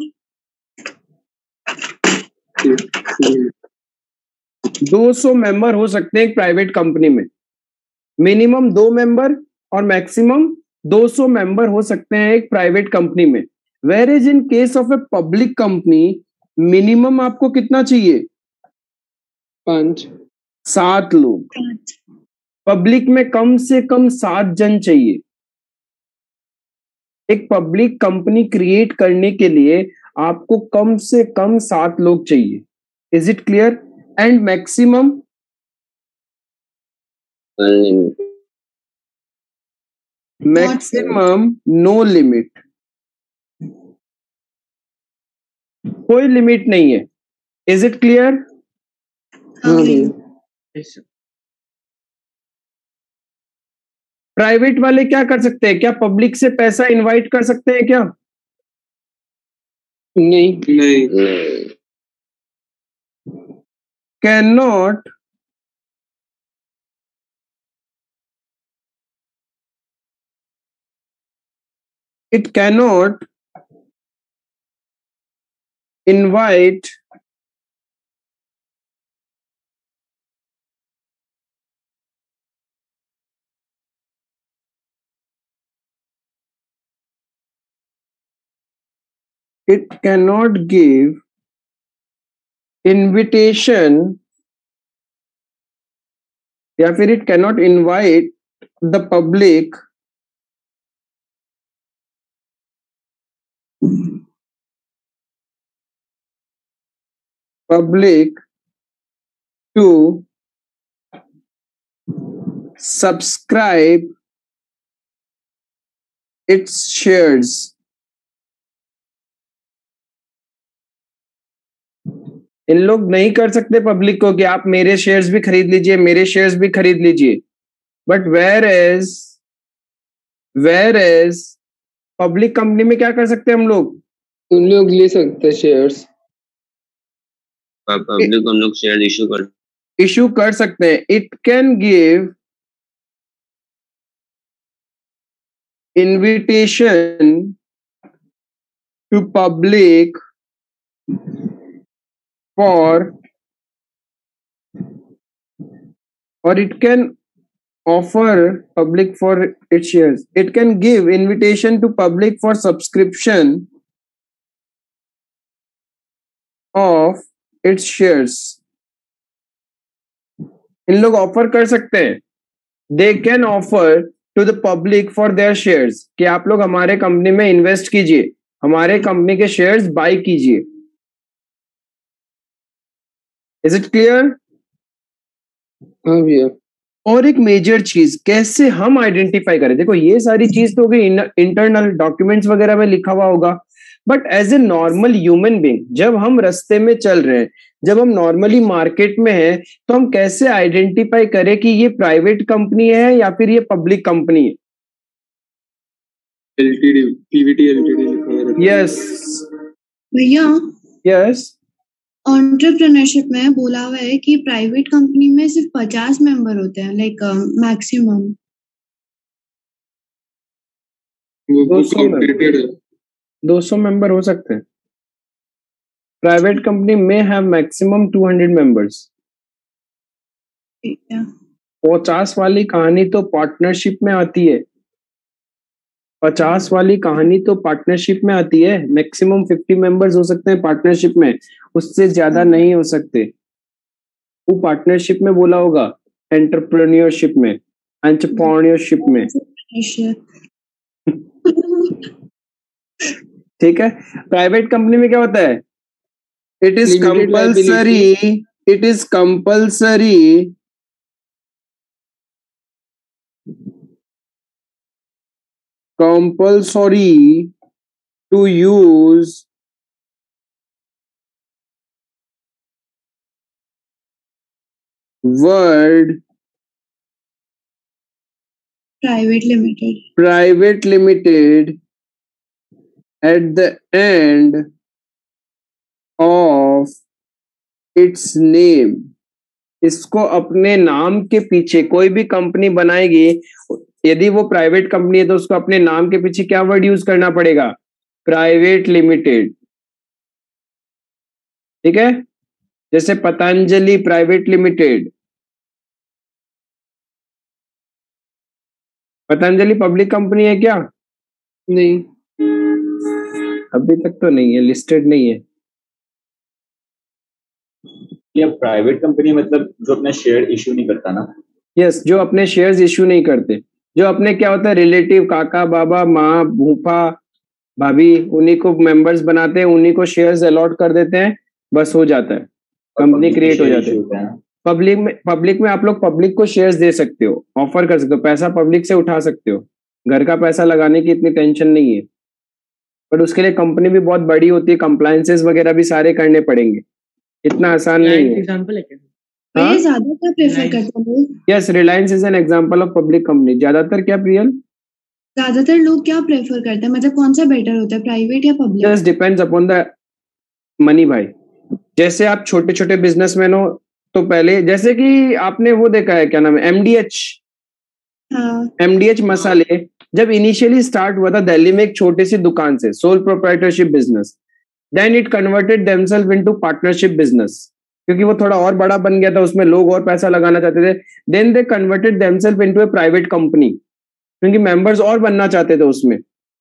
200 मेंबर हो सकते हैं एक प्राइवेट कंपनी में, मिनिमम 2 मेंबर और मैक्सिमम 200 मेंबर हो सकते हैं एक प्राइवेट कंपनी में। Where is in case of a public company, minimum आपको कितना चाहिए, 7 लोग, पब्लिक में कम से कम 7 जन चाहिए। एक पब्लिक कंपनी क्रिएट करने के लिए आपको कम से कम 7 लोग चाहिए। Is it clear? And maximum no limit, कोई लिमिट नहीं है। Is it clear? प्राइवेट वाले क्या कर सकते हैं, क्या पब्लिक से पैसा इनवाइट कर सकते हैं क्या? नहीं, can not it cannot invite it cannot give invitation या फिर it cannot invite the public to subscribe its shares। इन लोग नहीं कर सकते पब्लिक को कि आप मेरे शेयर्स भी खरीद लीजिए, मेरे शेयर्स भी खरीद लीजिए। But where as public company में क्या कर सकते हैं हम लोग, उन लोग ले सकते शेयर्स, पब्लिक हम लोग शेयर इशू कर इशू कर सकते हैं. It can give invitation to public for, or it can offer public for its shares. It can give invitation to public for subscription of its shares. इन लोग ऑफर कर सकते हैं. They can offer to the public for their shares कि आप लोग हमारे कंपनी में इन्वेस्ट कीजिए, हमारे कंपनी के शेयर्स बाय कीजिए. Is it clear? हाँ भैया. और एक मेजर चीज कैसे हम आइडेंटिफाई करें. देखो ये सारी चीज तो होगी इंटरनल डॉक्यूमेंट्स वगैरह में लिखा हुआ होगा, but as a normal human being जब हम रास्ते में चल रहे हैं, जब हम नॉर्मली मार्केट में हैं, तो हम कैसे आइडेंटिफाई करें कि ये प्राइवेट कंपनी है या फिर ये पब्लिक कंपनी है. एलटीडी, पीवीटी एलटीडी लिखा हुआ रहता है. यस भैया यस. एंटरप्रेन्योरशिप में बोला हुआ है कि प्राइवेट कंपनी में सिर्फ 50 मेंबर होते हैं, लाइक मैक्सिमम. वो 200 आउटडेटेड है. 200 मेंबर हो सकते हैं. प्राइवेट कंपनी में हैव मैक्सिमम 200 मेंबर्स. ठीक है. 50 वाली कहानी तो पार्टनरशिप में आती है. 50 वाली कहानी तो पार्टनरशिप में आती है. मैक्सिमम 50 मेंबर्स हो सकते हैं पार्टनरशिप में, उससे ज्यादा नहीं हो सकते. वो पार्टनरशिप में बोला होगा, एंटरप्रेन्योरशिप में, एंटरप्रेन्योरशिप में. ठीक है. प्राइवेट कंपनी में क्या होता है? It is compulsory, it is compulsory to use word private limited at the end of its name. इसको अपने नाम के पीछे कोई भी कंपनी बनाएगी, यदि वो प्राइवेट कंपनी है तो उसको अपने नाम के पीछे क्या वर्ड यूज करना पड़ेगा? Private limited. ठीक है. जैसे Patanjali private limited. Patanjali public company है क्या? नहीं, अभी तक तो नहीं है, लिस्टेड नहीं है. ये प्राइवेट कंपनी मतलब जो अपना शेयर इश्यू नहीं करता ना? यस, जो अपने शेयर्स इश्यू नहीं करते, जो अपने क्या होता है रिलेटिव, काका बाबा माँ भूपा भाभी, उन्हीं को मेंबर्स बनाते हैं, उन्हीं को शेयर्स अलॉट कर देते हैं, बस हो जाता है, कंपनी क्रिएट हो जाती है. पब्लिक में आप लोग पब्लिक को शेयर्स दे सकते हो, ऑफर कर सकते हो, पैसा पब्लिक से उठा सकते हो. घर का पैसा लगाने की इतनी टेंशन नहीं है, बट उसके लिए कंपनी भी बहुत बड़ी होती है, कंप्लायंसेस वगैरह भी सारे करने पड़ेंगे, इतना आसान नहीं है. एग्जांपल है क्या? ये ज्यादातर प्रेफर करते हैं लोग. Yes, Reliance is an example of public company. ज्यादातर क्या प्रियल? ज्यादातर लोग क्या प्रेफर करते हैं, मतलब कौन सा बेटर होता है, प्राइवेट या public? Just depends upon the money भाई. जैसे आप छोटे छोटे बिजनेसमैन हो तो पहले, जैसे कि आपने वो देखा है क्या नाम है, एमडीएच. एमडीएच मसाले जब इनिशियली स्टार्ट हुआ था दिल्ली में एक छोटी सी दुकान से, sole proprietorship business, then it converted themselves into partnership business, क्योंकि वो थोड़ा और बड़ा बन गया था, उसमें लोग और पैसा लगाना चाहते थे. Then they converted themselves into a private company, क्योंकि मेंबर्स और बनना चाहते थे उसमें,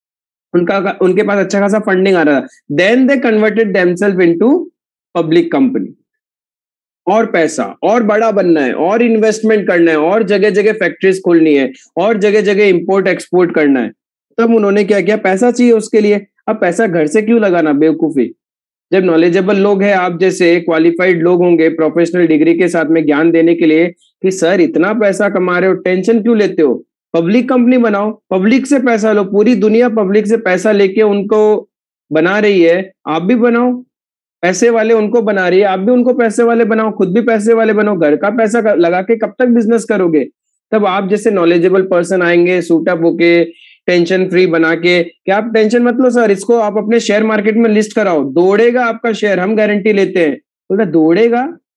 उनके पास अच्छा खासा फंडिंग आ रहा था. Then they converted themselves into public company. और पैसा और बड़ा बनना है, और इन्वेस्टमेंट करना है, और जगह जगह फैक्ट्रीज खोलनी है, और जगह जगह इंपोर्ट एक्सपोर्ट करना है. तब उन्होंने क्या किया, पैसा चाहिए उसके लिए. अब पैसा घर से क्यों लगाना, बेवकूफी. जब नॉलेजेबल लोग हैं, आप जैसे क्वालिफाइड लोग होंगे प्रोफेशनल डिग्री के साथ में ज्ञान देने के लिए कि सर इतना पैसा कमा रहे हो, टेंशन क्यों लेते हो, पब्लिक कंपनी बनाओ, पब्लिक से पैसा लो. पूरी दुनिया पब्लिक से पैसा लेके उनको बना रही है, आप भी बनाओ. पैसे वाले उनको बना रही है, आप भी उनको पैसे वाले बनाओ, खुद भी पैसे वाले बनो. घर का पैसा लगा के कब तक बिजनेस करोगे? तब आप जैसे नॉलेजेबल पर्सन आएंगे सूटअप होके, टेंशन फ्री बना के, क्या आप टेंशन मत लो सर, इसको आप अपने शेयर मार्केट में लिस्ट कराओ, दौड़ेगा आपका शेयर, हम गारंटी लेते हैं. बोला दौड़ेगा?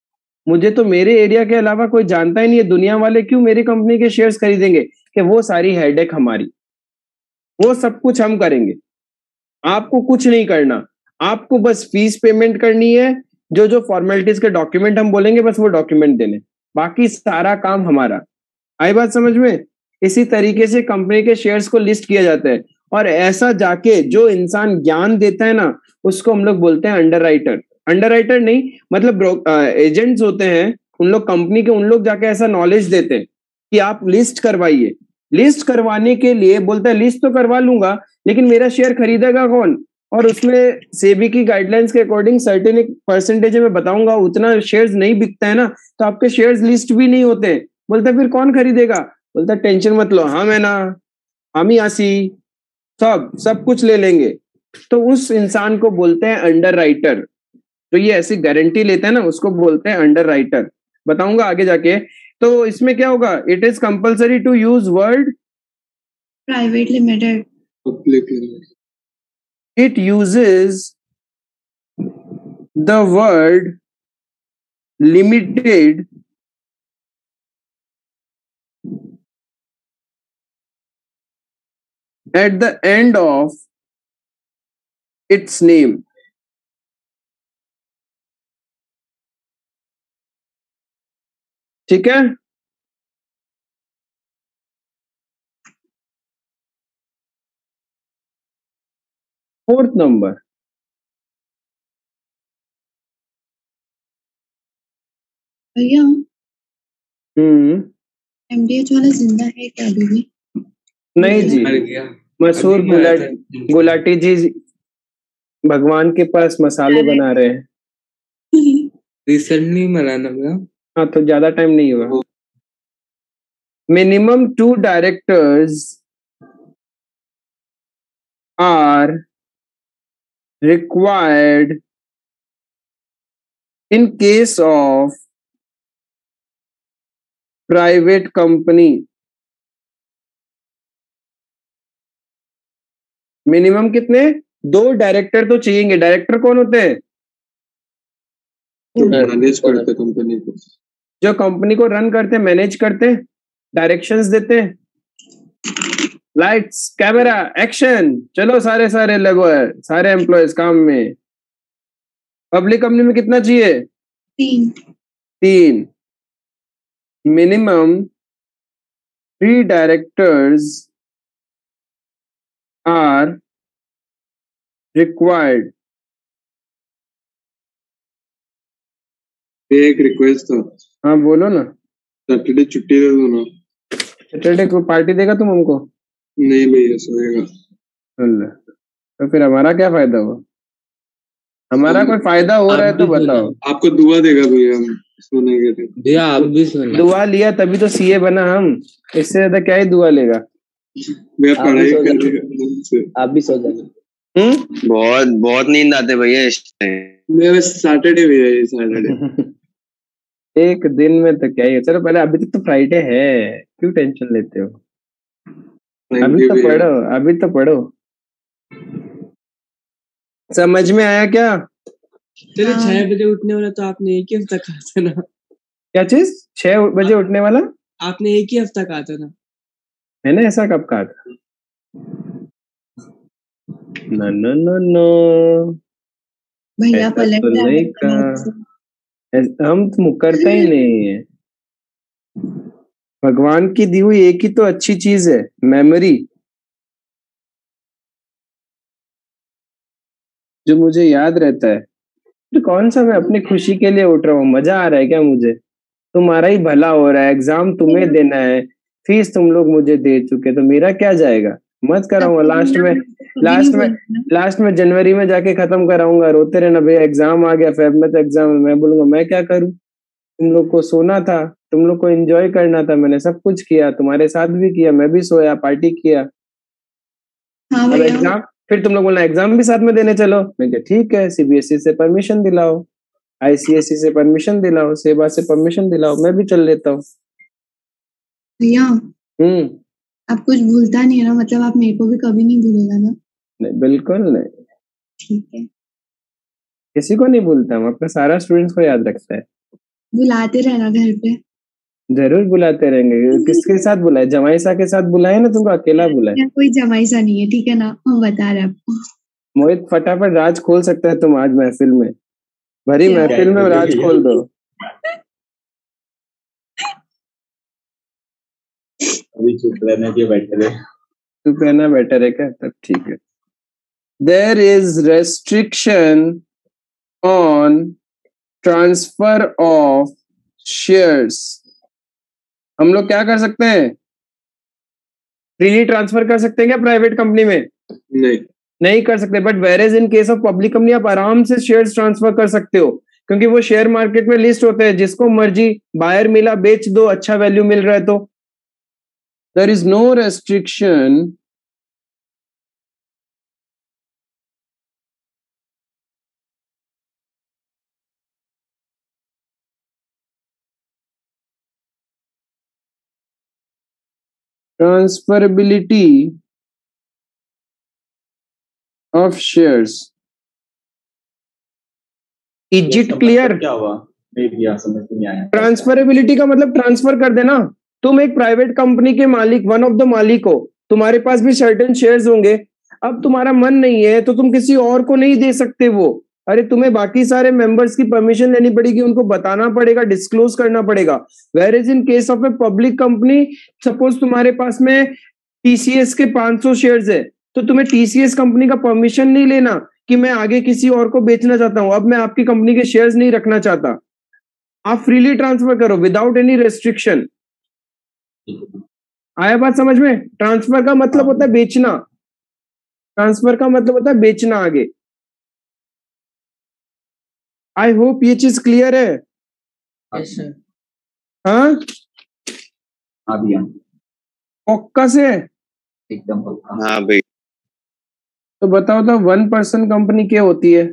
मुझे तो मेरे एरिया के अलावा कोई जानता ही नहीं है, दुनिया वाले क्यों मेरी कंपनी के शेयर्स खरीदेंगे? कि वो सारी हेडेक हमारी, वो सब कुछ हम करेंगे, आपको कुछ नहीं करना, आपको बस फीस पेमेंट करनी है, जो जो फॉर्मेलिटीज के डॉक्यूमेंट हम बोलेंगे बस वो डॉक्यूमेंट देने, बाकी सारा काम हमारा। आई बात समझ में? इसी तरीके से कंपनी के शेयर्स को लिस्ट किया जाता है, और ऐसा जाके जो इंसान ज्ञान देता है ना, उसको हम लोग बोलते हैं अंडरराइटर। अंडरराइटर नहीं, मतलब एजेंट्स होते हैं, उन लोग कंपनी के, उन लोग जाके ऐसा नॉलेज देते हैं कि आप लिस्ट करवाइए। लिस्ट करवाने के लिए बोलता है लिस्ट तो करवा लूंगा, लेकिन मेरा शेयर खरीदेगा कौन? और उसमें सेबी की गाइडलाइंस के अकॉर्डिंग सर्टेन एक परसेंटेज में बताऊंगा, उतना शेयर्स नहीं बिकता है ना, तो आपके शेयर्स लिस्ट भी नहीं होते। बोलता फिर कौन खरीदेगा? बोलता टेंशन मत लो, हम है ना, हम ही आसी, सब कुछ ले लेंगे। तो उस इंसान को बोलते हैं अंडरराइटर। तो ये ऐसी गारंटी लेता है ना, उसको बोलते हैं अंडरराइटर। बताऊंगा आगे जाके। तो इसमें क्या होगा? It is compulsory to use word private limited, public limited, it uses the word limited at the end of its name. ठीक है? फोर्थ नंबर, भैया एमडीएच वाला जिंदा है क्या अभी भी? नहीं जी, मर गया। मशहूर अभी आया था। गुलाटी जी भगवान के पास मसाले बना रहे हैं। रिसेंटली मरा ना भैया। हाँ, तो ज्यादा टाइम नहीं हुआ। Minimum 2 directors are required in case of private company. Minimum कितने? 2 डायरेक्टर तो चाहिए। डायरेक्टर कौन होते हैं? मैनेज करते कंपनी को, जो कंपनी को रन करते, मैनेज करते, डायरेक्शंस देते हैं। लाइट्स कैमरा एक्शन, चलो सारे लेबर, सारे एम्प्लॉयज काम में। पब्लिक कंपनी में कितना चाहिए? 3। Minimum 3 directors are required. एक रिक्वेस्ट था। हाँ बोलो ना। सैटरडे छुट्टी दे दो ना। सैटरडे को पार्टी देगा तुम हमको? नहीं भैया, सोएगा। अल्लाह, तो फिर हमारा क्या फायदा हुआ? हमारा कोई फायदा हो रहा है तो बताओ। आपको दुआ देगा भैया हम सोने के लिए। भैया आप भी सोना। दुआ लिया तभी तो सीए बना हम, इससे ज्यादा क्या ही दुआ लेगा? भैया पढ़ाई कर रहे, आप भी सो जाना। बहुत बहुत नींद आते भैया इस टाइम। मेरा सैटरडे भैया, ये सैटरडे। एक दिन में तो क्या ही है। चलो पहले, अभी तक तो फ्राइडे है, क्यों टेंशन लेते हो? अभी तो पढ़ो, अभी तो पढ़ो। समझ में आया क्या? चलो 6 बजे उठने वाला तो आपने एक ही हफ्ता कहा था ना। क्या चीज? 6 बजे उठने वाला आपने एक ही हफ्ता कहा था ना। मैंने ऐसा कब कहा था? नो नो नो नो, भैया ऐसा पलट तो रहा नहीं है कहा। हम तो मुकरता ही नहीं है। भगवान की दी हुई एक ही तो अच्छी चीज है, मेमोरी, जो मुझे याद रहता है। तो कौन सा मैं अपनी खुशी के लिए उठ रहा हूँ? मजा आ रहा है क्या मुझे? तुम्हारा ही भला हो रहा है, एग्जाम तुम्हें देना है, फीस तुम लोग मुझे दे चुके, तो मेरा क्या जाएगा? मत कराऊंगा। लास्ट में जनवरी में जाके खत्म कराऊंगा। रोते रहना भैया एग्जाम आ गया, फेब में तो एग्जाम। मैं बोलूंगा मैं क्या करूं? तुम लोग को सोना था, तुम लोग को एंजॉय करना था, मैंने सब कुछ किया, तुम्हारे साथ भी किया, मैं भी सोया, पार्टी किया। हाँ अब भैया, एग्जाम, फिर तुम लोग बोलना एग्जाम भी साथ में देने चलो। मैं क्या ठीक है, सीबीएसई से परमिशन दिलाओ, आईसीएसई से परमिशन दिलाओ, सेबा से परमिशन दिलाओ, मैं भी चल लेता हूँ। भैया आप कुछ भूलता नहीं है ना? मतलब आप मेरे को भी कभी नहीं भूलेगा ना? नहीं, बिल्कुल नहीं, ठीक है। किसी को नहीं भूलता। हम अपने सारा स्टूडेंट्स को याद रखता है। बुलाते रहना घर पे। जरूर बुलाते रहेंगे। किसके साथ बुलाए? जमाईसा के साथ बुलाए ना तुमको, अकेला बुलाए? या कोई जमाईसा नहीं है, ठीक है ना, हम बता रहे हैं आपको। मोहित फटाफट राज खोल सकता है तुम आज महफिल में, भरी क्या? महफिल में राज खोल दो। अभी चुप रहना के बेटर है। चुप रहना बेटर है क्या? तब ठीक है। There is restriction on transfer of shares. हम लोग क्या कर सकते हैं? फ्रीली ट्रांसफर कर सकते हैं क्या प्राइवेट कंपनी में? नहीं कर सकते। But whereas in case of public company आप आराम से शेयर्स ट्रांसफर कर सकते हो, क्योंकि वो शेयर मार्केट में लिस्ट होते हैं, जिसको मर्जी बायर मिला बेच दो, अच्छा वैल्यू मिल रहा है तो। There is no restriction transferability of shares. Is it clear? क्या हुआ? नहीं समझ नहीं आया। ट्रांसफरेबिलिटी का मतलब ट्रांसफर कर देना। तुम एक प्राइवेट कंपनी के मालिक, वन ऑफ द मालिक हो, तुम्हारे पास भी सर्टेन शेयर्स होंगे। अब तुम्हारा मन नहीं है तो तुम किसी और को नहीं दे सकते वो। अरे तुम्हें बाकी सारे मेंबर्स की परमिशन लेनी पड़ेगी, उनको बताना पड़ेगा, डिस्क्लोज करना पड़ेगा। Where is in case of a public company, suppose तुम्हारे पास में टीसीएस के 500 शेयर्स है, तो तुम्हें टीसीएस कंपनी का परमिशन नहीं लेना कि मैं आगे किसी और को बेचना चाहता हूं, अब मैं आपकी कंपनी के शेयर्स नहीं रखना चाहता। आप फ्रीली ट्रांसफर करो विदाउट एनी रेस्ट्रिक्शन। आया बात समझ में? ट्रांसफर का मतलब होता है बेचना। ट्रांसफर का मतलब होता है बेचना आगे। आई होप ये चीज क्लियर है। Yes sir. हाँ भैया पक्का से? एकदम पक्का। हाँ भाई। तो बताओ तो 1% कंपनी क्या होती है?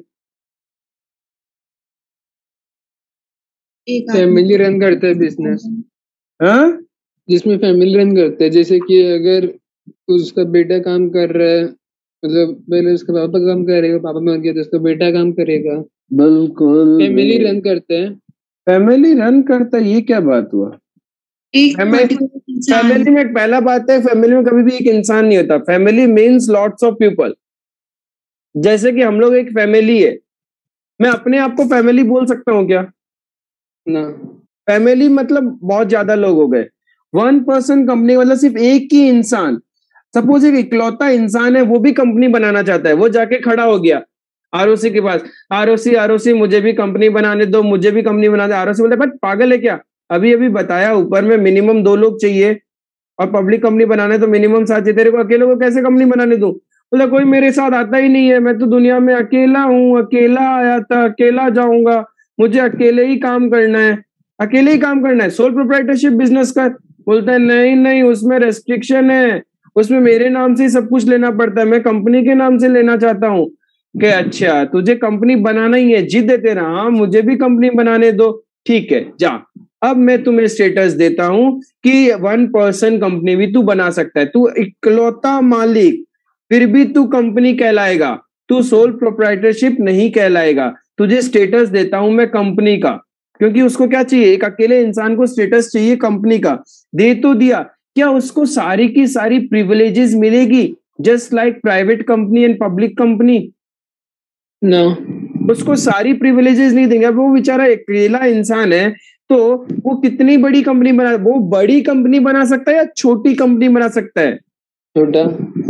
एक आदमी फैमिली रन करता है बिजनेस, हाँ जिसमें फैमिली रन करता है। जैसे कि अगर उसका बेटा काम कर रहा है, मतलब पहले उसका पापा काम करेगा, पापा मर गया तो उसका बेटा काम करेगा। बिल्कुल फैमिली रन करते हैं। फैमिली रन करता है, ये क्या बात हुआ? एक फैमिली पर्टिकुलर इंसान फैमिली में पहला बात है, फैमिली में कभी भी एक इंसान नहीं होता। Family means lots of people. जैसे कि हम लोग एक फैमिली है, मैं अपने आप को फैमिली बोल सकता हूँ क्या? ना, फैमिली मतलब बहुत ज्यादा लोग हो गए। 1% कंपनी मतलब सिर्फ एक ही इंसान। सपोज एक इकलौता इंसान है, वो भी कंपनी बनाना चाहता है, वो जाके खड़ा हो गया आरओसी के पास, आरओसी मुझे भी कंपनी बनाने दो, मुझे भी कंपनी बना दे। आरओसी बोलता है बट पागल है क्या, अभी अभी बताया ऊपर में मिनिमम 2 लोग चाहिए और पब्लिक कंपनी बनाने तो मिनिमम 7 चाहिए, तेरे को अकेले को कैसे कंपनी बनाने दूं? बोला कोई मेरे साथ आता ही नहीं है, मैं तो दुनिया में अकेला हूँ, अकेला आया था, अकेला जाऊंगा, मुझे अकेले ही काम करना है, अकेले ही काम करना है, सोल प्रोप्राइटरशिप बिजनेस कर। बोलता है नहीं नहीं, उसमें रेस्ट्रिक्शन है, उसमें मेरे नाम से ही सब कुछ लेना पड़ता है, मैं कंपनी के नाम से लेना चाहता हूँ। कि अच्छा तुझे कंपनी बनाना ही है, जिद है तेरा, हाँ मुझे भी कंपनी बनाने दो, ठीक है जा, अब मैं तुम्हें स्टेटस देता हूं कि 1% कंपनी भी तू बना सकता है, तू इकलौता मालिक, फिर भी तू कंपनी कहलाएगा, तू सोल प्रोप्राइटरशिप नहीं कहलाएगा। तुझे स्टेटस देता हूं मैं कंपनी का, क्योंकि उसको क्या चाहिए, एक अकेले इंसान को स्टेटस चाहिए कंपनी का। दे तो दिया, क्या उसको सारी की सारी प्रिविलेजेस मिलेगी just like private company and public company? ना, उसको सारी प्रिविलेजेस नहीं देंगे। अब वो बेचारा अकेला इंसान है, तो वो कितनी बड़ी कंपनी बना, वो बड़ी कंपनी बना सकता है या छोटी कंपनी बना सकता है? छोटा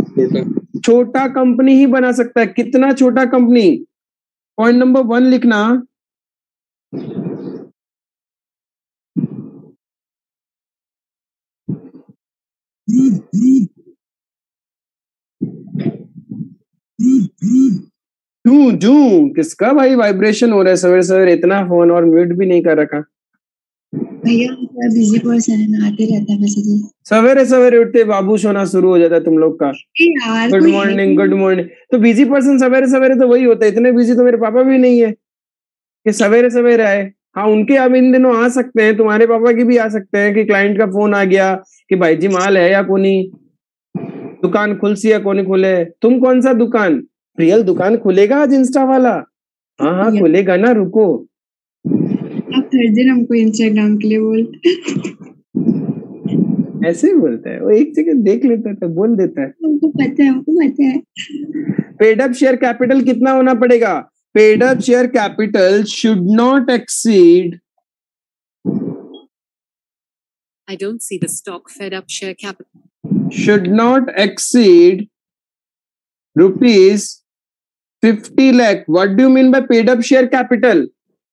छोटा कंपनी ही बना सकता है। कितना छोटा कंपनी? पॉइंट नंबर 1 लिखना, किसका भाई वाइब्रेशन हो रहा है सवेरे सवेरे इतना? फोन और म्यूट भी नहीं कर रखा। भैया बिजी पर्सन है ना, आते रहता है मैसेजेस। सवेरे सवेरे उठते बाबू सोना शुरू हो जाता है तुम लोग का। यार गुड मॉर्निंग गुड मॉर्निंग। तो बिजी पर्सन सवेरे सवेरे तो वही होता है, इतने बिजी तो मेरे पापा भी नहीं है कि सवेरे सवेरे आए। हाँ उनके अब इन दिनों आ सकते हैं, तुम्हारे पापा की भी आ सकते हैं कि क्लाइंट का फोन आ गया कि भाई जी माल है या कोनी, दुकान खुल सी या कोनी खुले। तुम कौन सा दुकान? प्रियल दुकान खुलेगा आज इंस्टा वाला? हाँ हाँ खुलेगा ना, रुको। आप हर दिन हमको इंस्टाग्राम के लिए बोलते ऐसे ही बोलता है वो, एक जगह देख लेता था, बोल देता है। हमको पता है पेड अप शेयर कैपिटल कितना होना पड़ेगा? Paid up share capital should not exceed, I don't see the stock fed up share capital. should not exceed rupees 50 lakh. What do you mean by paid up share capital?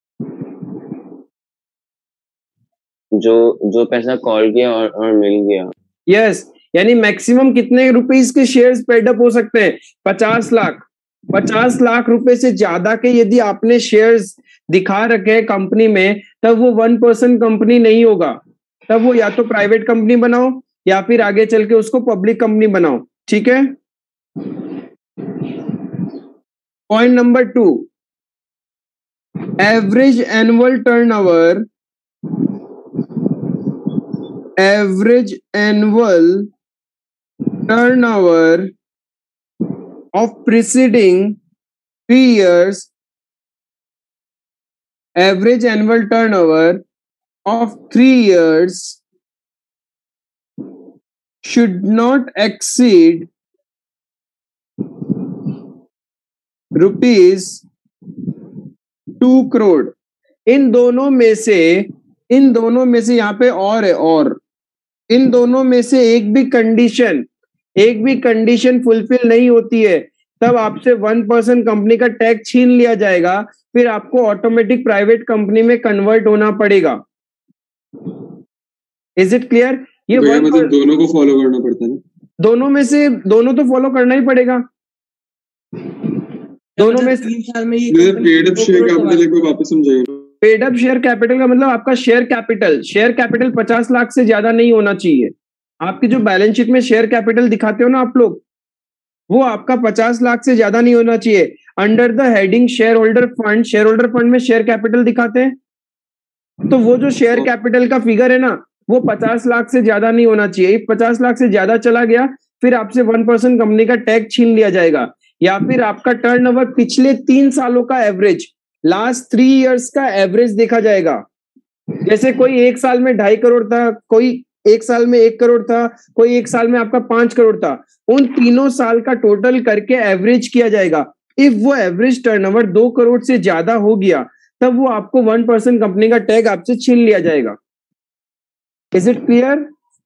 जो पैसा कॉल किया और मिल गया। यस, यानी मैक्सिमम कितने रुपीस के शेयर्स पेड अप हो सकते हैं? 50 लाख। 50 लाख रुपए से ज्यादा के यदि आपने शेयर्स दिखा रखे हैं कंपनी में, तब वो 1% कंपनी नहीं होगा, तब वो या तो प्राइवेट कंपनी बनाओ या फिर आगे चल के उसको पब्लिक कंपनी बनाओ। ठीक है। Point number 2, average annual turnover, average annual turnover of preceding 3 years, average annual turnover of 3 years should not exceed rupees 2 crore। इन दोनों में से यहाँ पे और है, और इन दोनों में से एक भी कंडीशन फुलफिल नहीं होती है, तब आपसे 1% कंपनी का टैक्स छीन लिया जाएगा, फिर आपको ऑटोमेटिक प्राइवेट कंपनी में कन्वर्ट होना पड़ेगा। Is it clear? ये मतलब दोनों को फॉलो करना पड़ता है ना? दोनों तो फॉलो करना ही पड़ेगा। दोनों में 3 साल में ये पेड अप शेयर कैपिटल एक बार वापस समझाइए। पेड अप शेयर कैपिटल का मतलब आपका शेयर कैपिटल 50 लाख से ज्यादा नहीं होना चाहिए। आपकी जो बैलेंस शीट में शेयर कैपिटल दिखाते हो ना आप लोग, वो आपका 50 लाख से ज्यादा नहीं होना चाहिए। Under the heading share holder fund में शेयर कैपिटल दिखाते हैं, तो वो जो शेयर कैपिटल का फिगर है ना, वो 50 लाख से ज्यादा नहीं होना चाहिए। 50 लाख से ज्यादा चला गया, फिर आपसे 1% कंपनी का टैक्स छीन लिया जाएगा। या फिर आपका टर्नओवर पिछले 3 सालों का एवरेज, लास्ट 3 इयर्स का एवरेज देखा जाएगा। जैसे कोई एक साल में 2.5 करोड़ था, कोई एक साल में 1 करोड़ था, कोई एक साल में आपका 5 करोड़ था, उन तीनों साल का टोटल करके एवरेज किया जाएगा। इफ वो एवरेज टर्नओवर 2 करोड़ से ज्यादा हो गया, तब वो आपको 1% कंपनी का टैग आपसे छीन लिया जाएगा। Is it clear?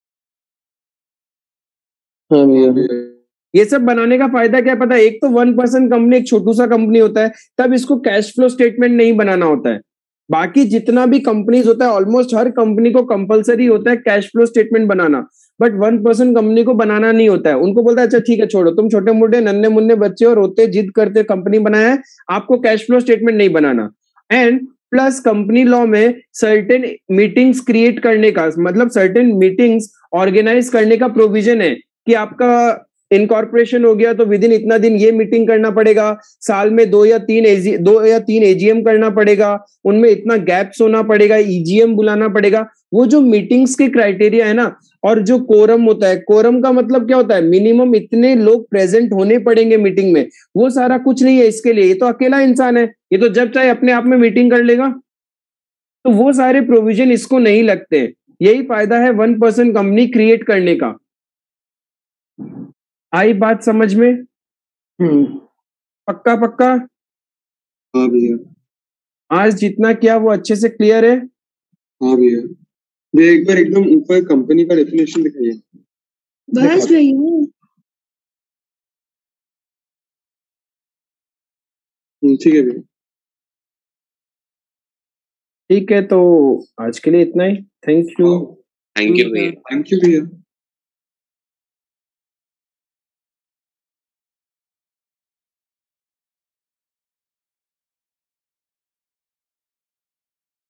ये सब बनाने का फायदा क्या पता है? एक तो 1% कंपनी एक छोटू सा कंपनी होता है, तब इसको कैश फ्लो स्टेटमेंट नहीं बनाना होता है। बाकी जितना भी कंपनीज होता है, ऑलमोस्ट हर कंपनी को कंपलसरी होता है कैश फ्लो स्टेटमेंट बनाना, बट 1% कंपनी को बनाना नहीं होता है। उनको बोलता है अच्छा ठीक है छोड़ो, तुम छोटे मोटे नन्हे मुन्ने बच्चे हो, रोते जिद करते कंपनी बनाया है, आपको कैश फ्लो स्टेटमेंट नहीं बनाना। एंड प्लस कंपनी लॉ में सर्टेन मीटिंग्स क्रिएट करने का, मतलब सर्टेन मीटिंग्स ऑर्गेनाइज करने का प्रोविजन है कि आपका इनकॉर्पोरेशन हो गया तो विद इन इतना दिन ये मीटिंग करना पड़ेगा, साल में 2 या 3 एजीएम करना पड़ेगा, उनमें इतना गैप्स होना पड़ेगा, ईजीएम बुलाना पड़ेगा। वो जो मीटिंग्स के क्राइटेरिया है ना, और जो कोरम होता है, कोरम का मतलब क्या होता है? मिनिमम इतने लोग प्रेजेंट होने पड़ेंगे मीटिंग में। वो सारा कुछ नहीं है इसके लिए, ये तो अकेला इंसान है, ये तो जब चाहे अपने आप में मीटिंग कर लेगा। तो वो सारे प्रोविजन इसको नहीं लगते। यही फायदा है 1% कंपनी क्रिएट करने का। आई बात समझ में? पक्का? हाँ भैया। आज जितना किया वो अच्छे से क्लियर है? हाँ भैया। ये एक बार एकदम ऊपर कंपनी का डेफिनेशन दिखाइए। बस भैया। ठीक है भैया। ठीक है, तो आज के लिए इतना ही। थैंक यू भैया। थैंक यू भैया।